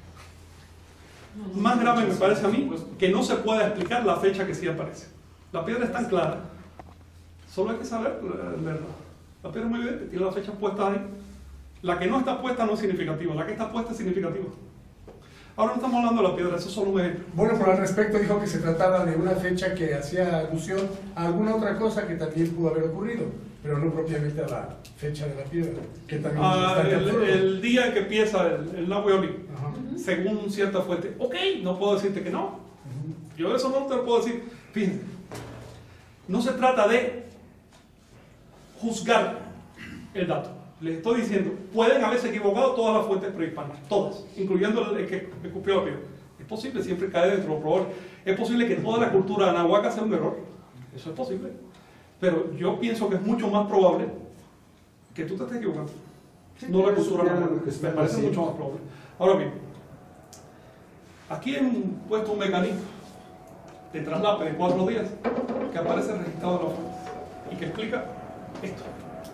Más grave me parece a mí que no se pueda explicar la fecha que sí aparece. La piedra es tan clara, solo hay que saber verla. La piedra es muy evidente, tiene la fecha puesta ahí. La que no está puesta no es significativa, la que está puesta es significativa. Ahora no estamos hablando de la piedra, eso es solo un ejemplo. Bueno, pero al respecto dijo que se trataba de una fecha que hacía alusión a alguna otra cosa que también pudo haber ocurrido, pero no propiamente a la fecha de la piedra, que también es bastante absurdo. El día en que empieza el Nahuel, Ajá. según cierta fuente. Ok, no puedo decirte que no. Yo eso no te lo puedo decir. Fíjense, no se trata de juzgar el dato. Les estoy diciendo, pueden haberse equivocado todas las fuentes prehispanas, todas, incluyendo el que escupió la piedra. Es posible, siempre cae dentro de lo probable. Es posible que toda la cultura anahuaca sea un error. Eso es posible. Pero yo pienso que es mucho más probable que tú te estés equivocando. No la cultura anahuaca. Me parece mucho más probable. Ahora bien, aquí he puesto un mecanismo de traslape de 4 días que aparece registrado en la fuente y que explica esto.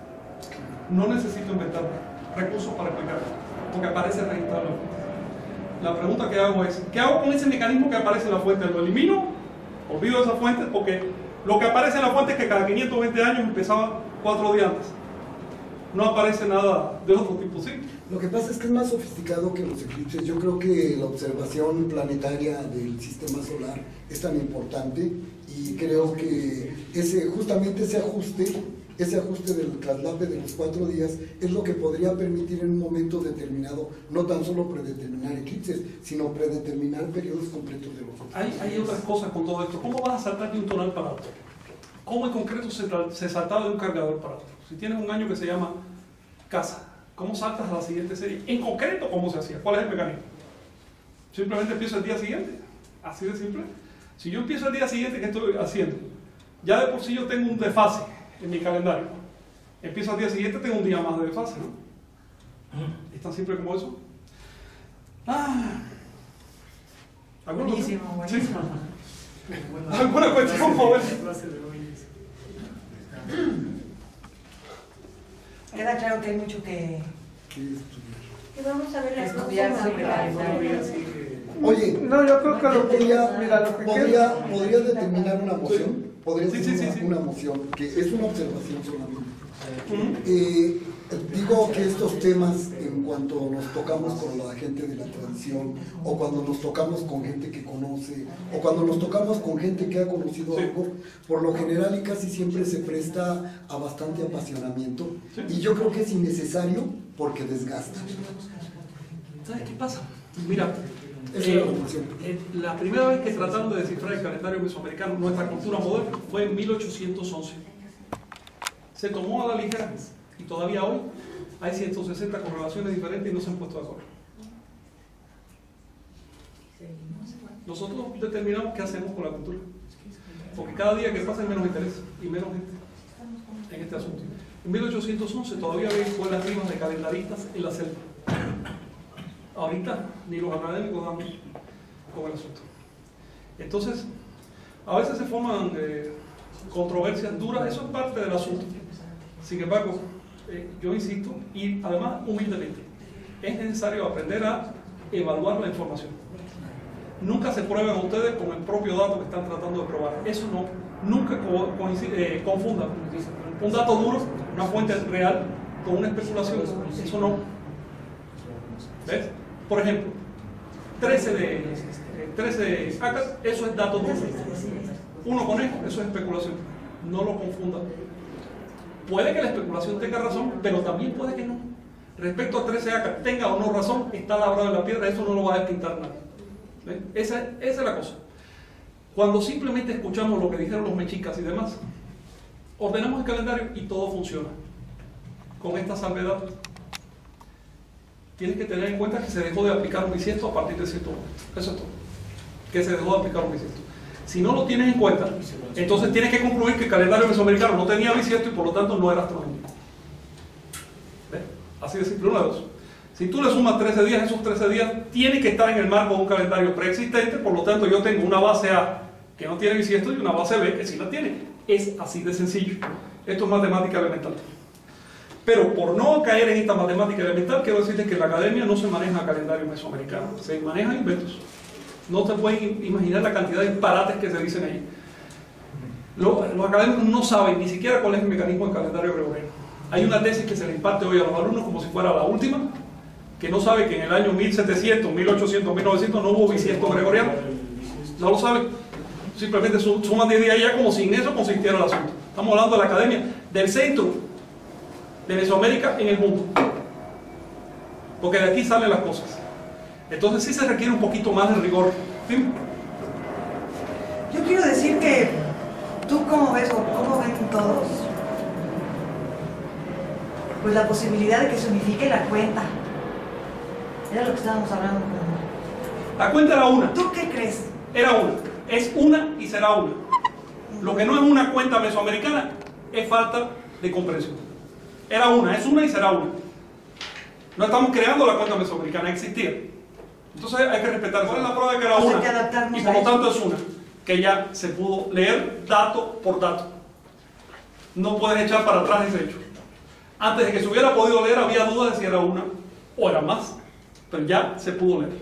No necesito inventar recursos para explicarlo, porque aparece registrado en la fuente. La pregunta que hago es, ¿qué hago con ese mecanismo que aparece en la fuente? ¿Lo elimino? ¿Olvido esa fuente? Porque lo que aparece en la fuente es que cada 520 años empezaba 4 días antes. No aparece nada de otro tipo, ¿sí? Lo que pasa es que es más sofisticado que los eclipses. Yo creo que la observación planetaria del sistema solar es tan importante y creo que justamente ese ajuste del traslape de los 4 días es lo que podría permitir en un momento determinado no tan solo predeterminar eclipses, sino predeterminar periodos completos de los eclipses. Hay otras cosas con todo esto. ¿Cómo vas a saltar de un tonal para otro? ¿Cómo en concreto se saltaba de un cargador para otro? Si tienes un año que se llama casa, ¿cómo saltas a la siguiente serie? En concreto, ¿cómo se hacía? ¿Cuál es el mecanismo? Simplemente empiezo el día siguiente. Así de simple. Si yo empiezo el día siguiente, ¿qué estoy haciendo? Ya de por sí yo tengo un desfase en mi calendario. Empiezo al día siguiente, tengo un día más de desfase, ¿no? Es tan simple como eso. ¿Alguna Buenísimo, cuestión? buenísimo. Sí. ¿Alguna cuestión, joven? Queda claro que hay mucho que Y vamos a ver la estudiar próxima sobre la clase. Oye, No, yo creo que lo que ¿podría determinar una moción? ¿Podría Sí, ser sí. una moción? Que es una observación solamente. Digo que estos temas, en cuanto nos tocamos con la gente de la tradición, o cuando nos tocamos con gente que conoce, o cuando nos tocamos con gente que ha conocido algo, por lo general y casi siempre se presta a bastante apasionamiento, y yo creo que es innecesario porque desgasta. ¿Sabes qué pasa? Mira, Esa era la moción. la primera vez que trataron de descifrar el calendario mesoamericano, nuestra cultura moderna, fue en 1811. Se tomó a la ligera y todavía hoy hay 160 correlaciones diferentes y no se han puesto de acuerdo. Nosotros determinamos qué hacemos con la cultura. porque cada día que pasa hay menos interés y menos gente en este asunto. En 1811 todavía había escuelas primas de calendaristas en la selva. Ahorita ni los académicos dan con el asunto. Entonces, a veces se forman controversias duras, eso es parte del asunto. Sin embargo, yo insisto, y además humildemente, es necesario aprender a evaluar la información. Nunca se prueban ustedes con el propio dato que están tratando de probar. Eso no, nunca confundan un dato duro, una fuente real, con una especulación. Eso no. ¿Ves? Por ejemplo, 13 acres, eso es dato duro. 1 conejo, eso es especulación. No lo confundan. Puede que la especulación tenga razón, pero también puede que no. Respecto a 13 acres, tenga o no razón, está labrado en la piedra, eso no lo va a despintar nadie. ¿Ves? Esa es la cosa. Cuando simplemente escuchamos lo que dijeron los mexicas y demás, ordenamos el calendario y todo funciona. Con esta salvedad, tienes que tener en cuenta que se dejó de aplicar un bisiesto a partir de cierto momento. Eso es todo. Que se dejó de aplicar un bisiesto. Si no lo tienes en cuenta, entonces tienes que concluir que el calendario mesoamericano no tenía bisiesto y por lo tanto no era astronómico. ¿Ves? Así de simple, una de dos. Si tú le sumas 13 días, esos 13 días tienen que estar en el marco de un calendario preexistente, por lo tanto yo tengo una base A que no tiene bisiesto y una base B que sí la tiene. Es así de sencillo. Esto es matemática elemental. Pero por no caer en esta matemática elemental, quiero decirles que en la academia no se maneja calendario mesoamericano, se manejan inventos. No te pueden imaginar la cantidad de disparates que se dicen ahí. Los académicos no saben ni siquiera cuál es el mecanismo del calendario gregoriano. Hay una tesis que se le imparte hoy a los alumnos como si fuera la última, que no sabe que en el año 1700, 1800, 1900 no hubo bisiesto gregoriano. No lo saben. Simplemente suman 10 días ya como si en eso consistiera el asunto. Estamos hablando de la academia del centro de Mesoamérica en el mundo. Porque de aquí salen las cosas. Entonces sí se requiere un poquito más de rigor. ¿Sí? Yo quiero decir que tú cómo ves o cómo ven todos pues la posibilidad de que se unifique la cuenta. Era lo que estábamos hablando con... La cuenta era una. ¿Tú qué crees? Era una. Es una y será una. Lo que no es una cuenta mesoamericana es falta de comprensión. Era una, es una y será una. No estamos creando la cuenta mesoamericana, existía. Entonces hay que respetar. ¿Cuál es la prueba de que era una? Y por lo tanto es una. Que ya se pudo leer dato por dato. No puedes echar para atrás ese hecho. Antes de que se hubiera podido leer había dudas de si era una o era más. Pero ya se pudo leer.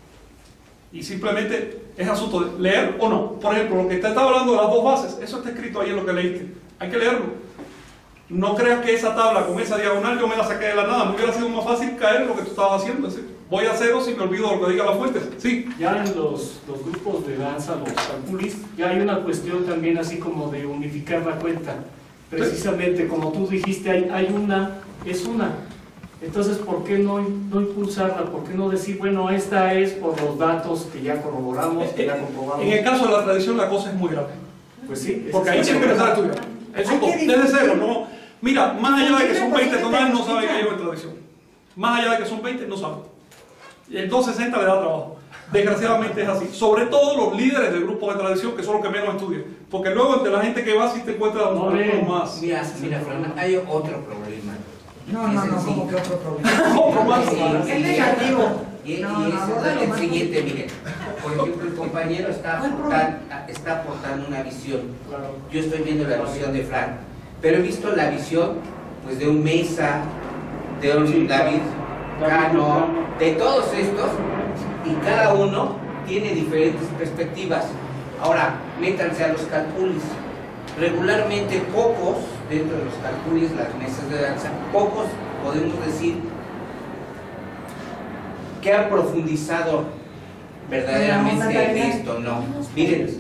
Y simplemente es asunto de leer o no. Por ejemplo, lo que te estaba hablando de las dos bases, eso está escrito ahí en lo que leíste. Hay que leerlo. No creas que esa tabla con esa diagonal yo me la saqué de la nada. Me hubiera sido más fácil caer en lo que tú estabas haciendo. ¿Sí? Voy a cero si me olvido de lo que diga la fuente. Sí. Ya en los grupos de danza, los calculis, ya hay una cuestión también así como de unificar la cuenta. Precisamente como tú dijiste, hay una, es una. Entonces, ¿por qué no impulsarla? ¿Por qué no decir, bueno, esta es por los datos que ya corroboramos, que ya comprobamos? En el caso de la tradición la cosa es muy grave. Pues sí. Porque ahí tiene que empezar a estudiar. Eso desde cero, ¿no? Mira, más allá de que son 20 tonales, no sabe que lleva tradición. Más allá de que son 20, no sabe. Y el 260 le da trabajo. Desgraciadamente es así. Sobre todo los líderes del grupo de tradición, que son los que menos estudian. Porque luego entre la gente que va, si te encuentras más. Mira, Fran, hay otro problema. No, como que otro problema. Otro más. Es negativo. Y es el siguiente, miren. Por ejemplo, el compañero está aportando una visión. Yo estoy viendo la visión de Fran. Pero he visto la visión pues, de un Mesa, de un David Cano, de todos estos, y cada uno tiene diferentes perspectivas. Ahora, métanse a los calculis. Regularmente pocos, dentro de los calculis, las mesas de danza, pocos podemos decir que han profundizado verdaderamente en esto, ¿no? Miren,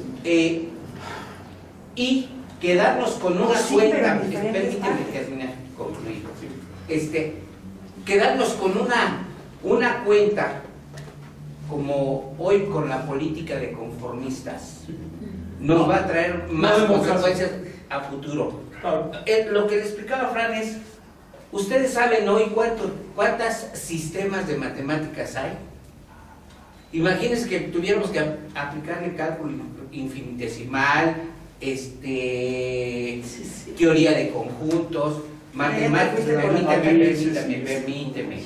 y quedarnos con una cuenta, permíteme terminar, concluir, quedarnos con una cuenta como hoy con la política de conformistas nos va a traer más consecuencias a futuro. Lo que le explicaba Fran es, ¿ustedes saben hoy cuántos sistemas de matemáticas hay? Imagínense que tuviéramos que aplicarle cálculo infinitesimal, teoría de conjuntos, matemáticas, permíteme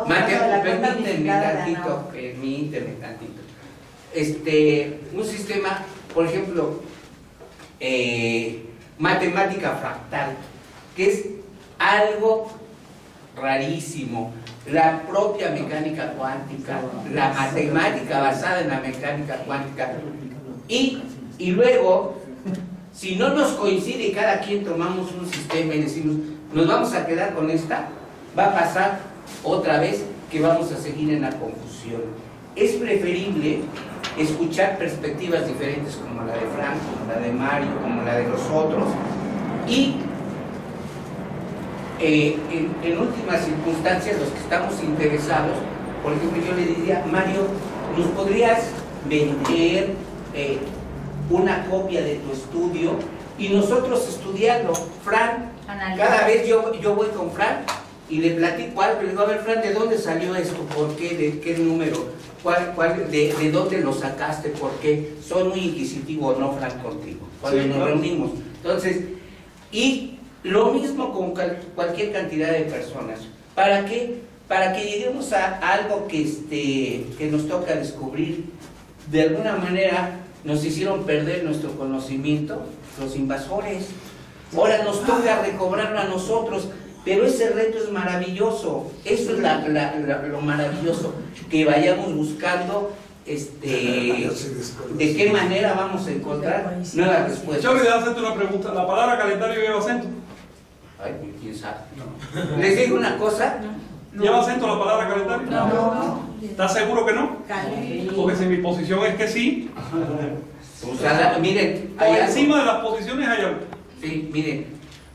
tantito. Un sistema, por ejemplo, matemática fractal, que es algo rarísimo. La propia mecánica cuántica, la matemática basada en la mecánica cuántica, y luego, si no nos coincide y cada quien tomamos un sistema y decimos, nos vamos a quedar con esta, va a pasar otra vez que vamos a seguir en la confusión. Es preferible escuchar perspectivas diferentes como la de Frank, como la de Mario, como la de los otros, y en últimas circunstancias los que estamos interesados, por ejemplo, yo le diría, Mario, ¿nos podrías vender una copia de tu estudio y nosotros estudiarlo? Fran, cada vez yo voy con Fran y le platico algo, le digo, a ver, Fran, ¿de dónde salió esto? ¿Por qué? ¿De qué número? ¿De dónde lo sacaste? ¿Por qué? Soy muy inquisitivo, ¿no, Fran, contigo? Cuando nos reunimos. Entonces, y lo mismo con cualquier cantidad de personas. ¿Para qué? Para que lleguemos a algo que nos toca descubrir. De alguna manera nos hicieron perder nuestro conocimiento los invasores. Ahora nos toca recobrarlo a nosotros. Pero ese reto es maravilloso. Eso es lo maravilloso. Que vayamos buscando de qué manera vamos a encontrar nuevas respuestas. Yo quería hacerte una pregunta. ¿La palabra calendario lleva acento? Ay, quién sabe. No. Les digo una cosa. ¿Lleva acento la palabra calendario? No. ¿Estás seguro que no? Porque si mi posición es que sí. O sea, miren, por encima de las posiciones hay algo. Sí, miren.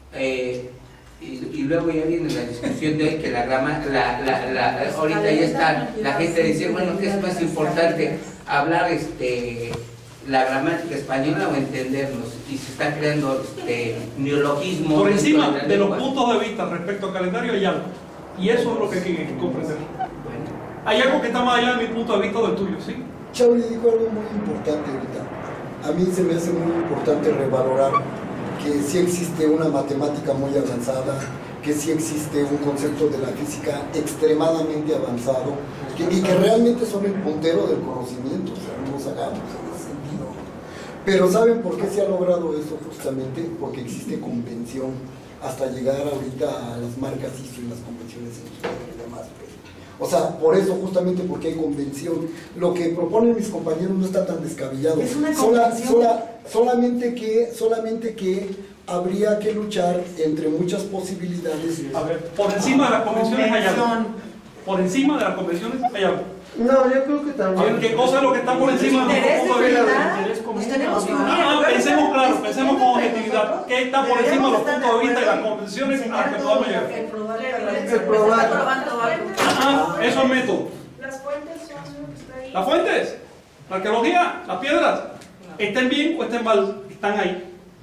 Y luego ya viene la discusión de hoy que ahorita ya está la gente dice, bueno, ¿qué es más importante? Hablar la gramática española o entendernos, y se está creando neologismo. Por encima de los puntos de vista respecto al calendario hay algo, y eso es lo que hay que comprender. Hay algo que está más allá de mi punto de vista del tuyo, ¿sí? Charlie dijo algo muy importante ahorita. A mí se me hace muy importante revalorar que sí existe una matemática muy avanzada, que sí existe un concepto de la física extremadamente avanzado, y que realmente son el puntero del conocimiento, o sea, no nos hagamos en ese sentido. Pero ¿saben por qué se ha logrado eso? Justamente porque existe convención, hasta llegar ahorita a las marcas ISO y las convenciones y demás. O sea, por eso, justamente porque hay convención, lo que proponen mis compañeros no está tan descabellado. Es una convención. Solamente que habría que luchar entre muchas posibilidades. A ver, por encima de las convenciones hay algo. Por encima de las convenciones hay algo. No, yo creo que también. ¿Qué cosa es lo que está por encima de los puntos de vista? Pensemos claro, pensemos con objetividad. ¿Qué está por encima de los puntos de vista y las convenciones a las que podamos llegar? El probar. Eso es método. Las fuentes son lo que está ahí. ¿Las fuentes? La arqueología, las piedras, estén bien o estén mal, están ahí.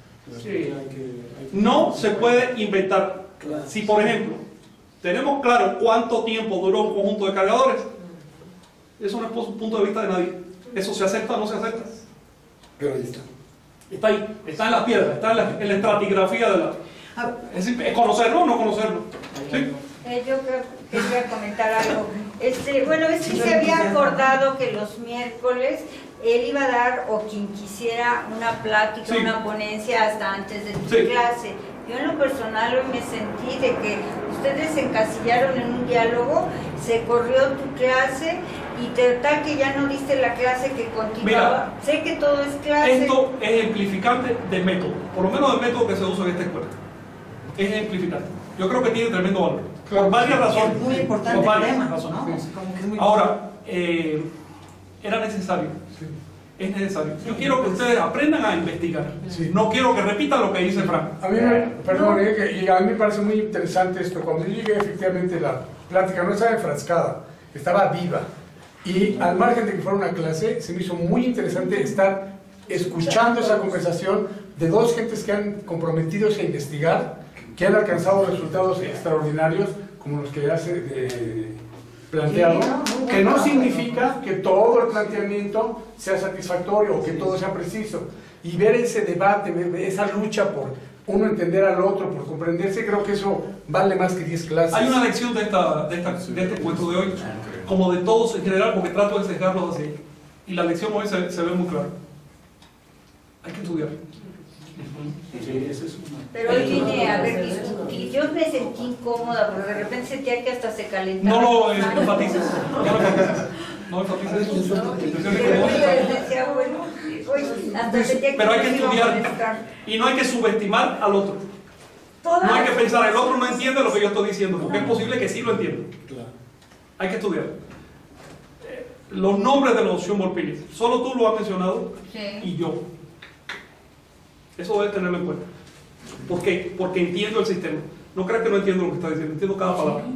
No se puede inventar. Si, por ejemplo, tenemos claro cuánto tiempo duró un conjunto de cargadores, eso no es por punto de vista de nadie. Eso se acepta o no se acepta. Pero ahí está. Está ahí, está en las piedras, está en la estratigrafía de la... Es conocerlo o no conocerlo. ¿Sí? Yo creo que quería comentar algo. Bueno, sí se había acordado que los miércoles él iba a dar, o quien quisiera, una plática, sí, una ponencia hasta antes de tu sí, clase. Yo en lo personal hoy me sentí de que ustedes se encasillaron en un diálogo, se corrió tu clase y tal que ya no diste la clase que continuaba. Mira, sé que todo es clase. Esto es ejemplificante del método, por lo menos del método que se usa en esta escuela. Es ejemplificante. Yo creo que tiene tremendo valor. Por varias razones. Es muy importante por varias el tema, razones. ¿no? Como que es muy Ahora, era necesario. Sí. Es necesario. Yo quiero que ustedes aprendan a investigar. Sí. No quiero que repitan lo que dice Frank. A mí me parece muy interesante esto. Cuando yo llegué, efectivamente, la plática no estaba enfrascada, estaba viva. Y al margen de que fuera una clase, se me hizo muy interesante estar escuchando esa conversación de dos gentes que han comprometido a investigar, que han alcanzado resultados extraordinarios, como los que ya se planteado, que no significa que todo el planteamiento sea satisfactorio o que todo sea preciso. y ver ese debate, esa lucha por uno entender al otro, por comprenderse, creo que eso vale más que 10 clases. Hay una lección de este cuento de hoy, como de todos en general, porque trato de sesgarlos así. Y la lección hoy se ve muy clara. Hay que estudiar. Pero hoy vine a ver discutir. Yo me sentí incómoda porque de repente sentía que hasta se calentaba. No lo enfatices. No enfatices. Pero hay que estudiar. Y no hay que subestimar al otro. No hay que pensar, el otro no entiende lo que yo estoy diciendo, porque es posible que sí lo entienda. Hay que estudiar. Los nombres de los Schönborn-Phillips, solo tú lo has mencionado y yo. Eso debes tenerlo en cuenta. ¿Por qué? Porque entiendo el sistema. No creas que no entiendo lo que está diciendo, entiendo cada palabra.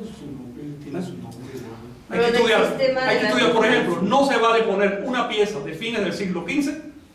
Hay que estudiar, por ejemplo, no se vale poner una pieza de fines del siglo XV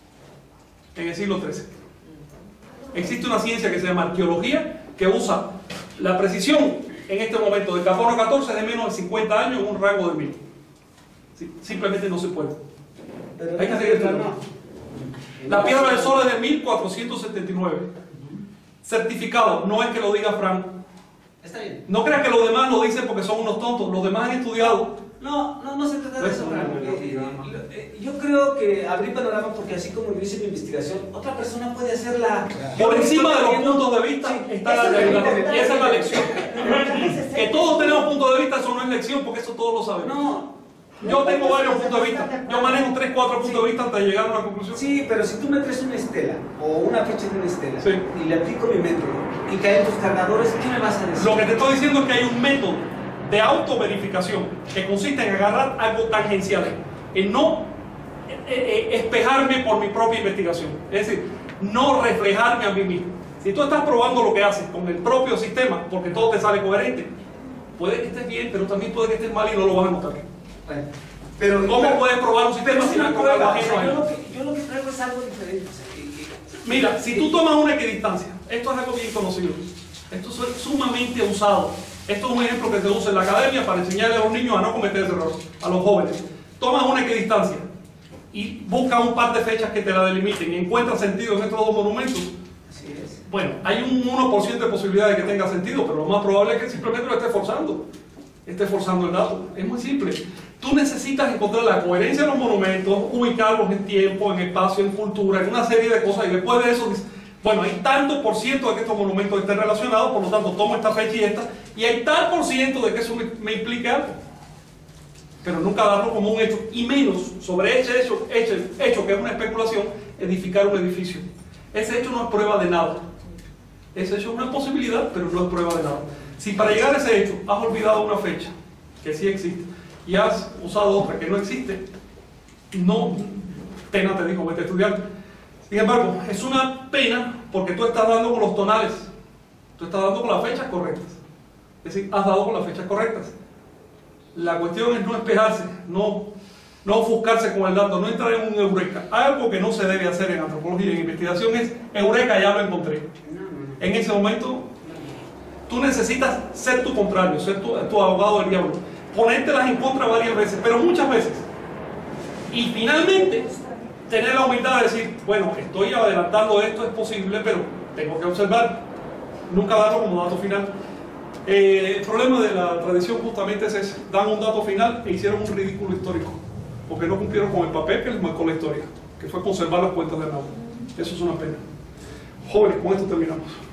en el siglo XIII. Existe una ciencia que se llama arqueología, que usa la precisión en este momento de carbono 14 de menos de 50 años en un rango de 1000. Simplemente no se puede. Hay que seguir estudiando. La piedra del sol es de 1479. Certificado, no es que lo diga Frank. Está bien. No creas que los demás lo dicen porque son unos tontos. Los demás han estudiado. No se trata de eso, Frank. Yo creo que abrí panorama porque así como yo hice mi investigación, otra persona puede hacerla. Por encima de los puntos de vista está la realidad. Y esa es la lección. Que todos tenemos puntos de vista, eso no es lección porque eso todos lo sabemos. Yo tengo varios puntos de vista. Yo manejo 3, 4 puntos de vista hasta llegar a una conclusión. Sí, pero si tú me traes una estela o una fecha de una estela y le aplico mi método y caen tus cargadores, ¿qué me vas a decir? Lo que te estoy diciendo es que hay un método de autoverificación que consiste en agarrar algo tangencial, en no espejarme por mi propia investigación, es decir, no reflejarme a mí mismo. Si tú estás probando lo que haces con el propio sistema, porque todo te sale coherente, puede que estés bien, pero también puede que estés mal y no lo vas a notar. Bueno, pero ¿cómo puedes probar un sistema si no hay algo ajeno a él? Yo lo que traigo es algo diferente. Mira, si tú tomas una equidistancia, esto es algo bien conocido, esto es sumamente usado. Esto es un ejemplo que se usa en la academia para enseñarle a los niños a no cometer ese error, a los jóvenes. Tomas una equidistancia y buscas un par de fechas que te la delimiten y encuentras sentido en estos dos monumentos. Así es. Bueno, hay un 1% de posibilidad de que tenga sentido, pero lo más probable es que simplemente lo esté forzando el dato. Es muy simple. Tú necesitas encontrar la coherencia de los monumentos, ubicarlos en tiempo, en espacio, en cultura, en una serie de cosas, y después de eso dices, bueno, hay tanto por ciento de que estos monumentos estén relacionados, por lo tanto tomo esta fecha y hay tal por ciento de que eso me implique algo. Pero nunca darlo como un hecho, y menos sobre ese hecho que es una especulación, edificar un edificio. Ese hecho no es prueba de nada. Ese hecho es una posibilidad, pero no es prueba de nada. Si para llegar a ese hecho has olvidado una fecha que sí existe y has usado otra que no existe, no, pena te digo, vete a estudiar. Sin embargo, es una pena porque tú estás dando con los tonales, tú estás dando con las fechas correctas. Es decir, has dado con las fechas correctas. La cuestión es no espejarse, no ofuscarse con el dato, no entrar en un eureka. Algo que no se debe hacer en antropología y en investigación es eureka, ya lo encontré. En ese momento, tú necesitas ser tu contrario, ser tu abogado del diablo, ponértelas en contra varias veces, pero muchas veces. Y finalmente, tener la humildad de decir, bueno, estoy adelantando esto, es posible, pero tengo que observar, nunca darlo como dato final. El problema de la tradición justamente es ese, dan un dato final e hicieron un ridículo histórico, porque no cumplieron con el papel que les marcó la historia, que fue conservar las cuentas de Nahum. Eso es una pena. Jóvenes, con esto terminamos.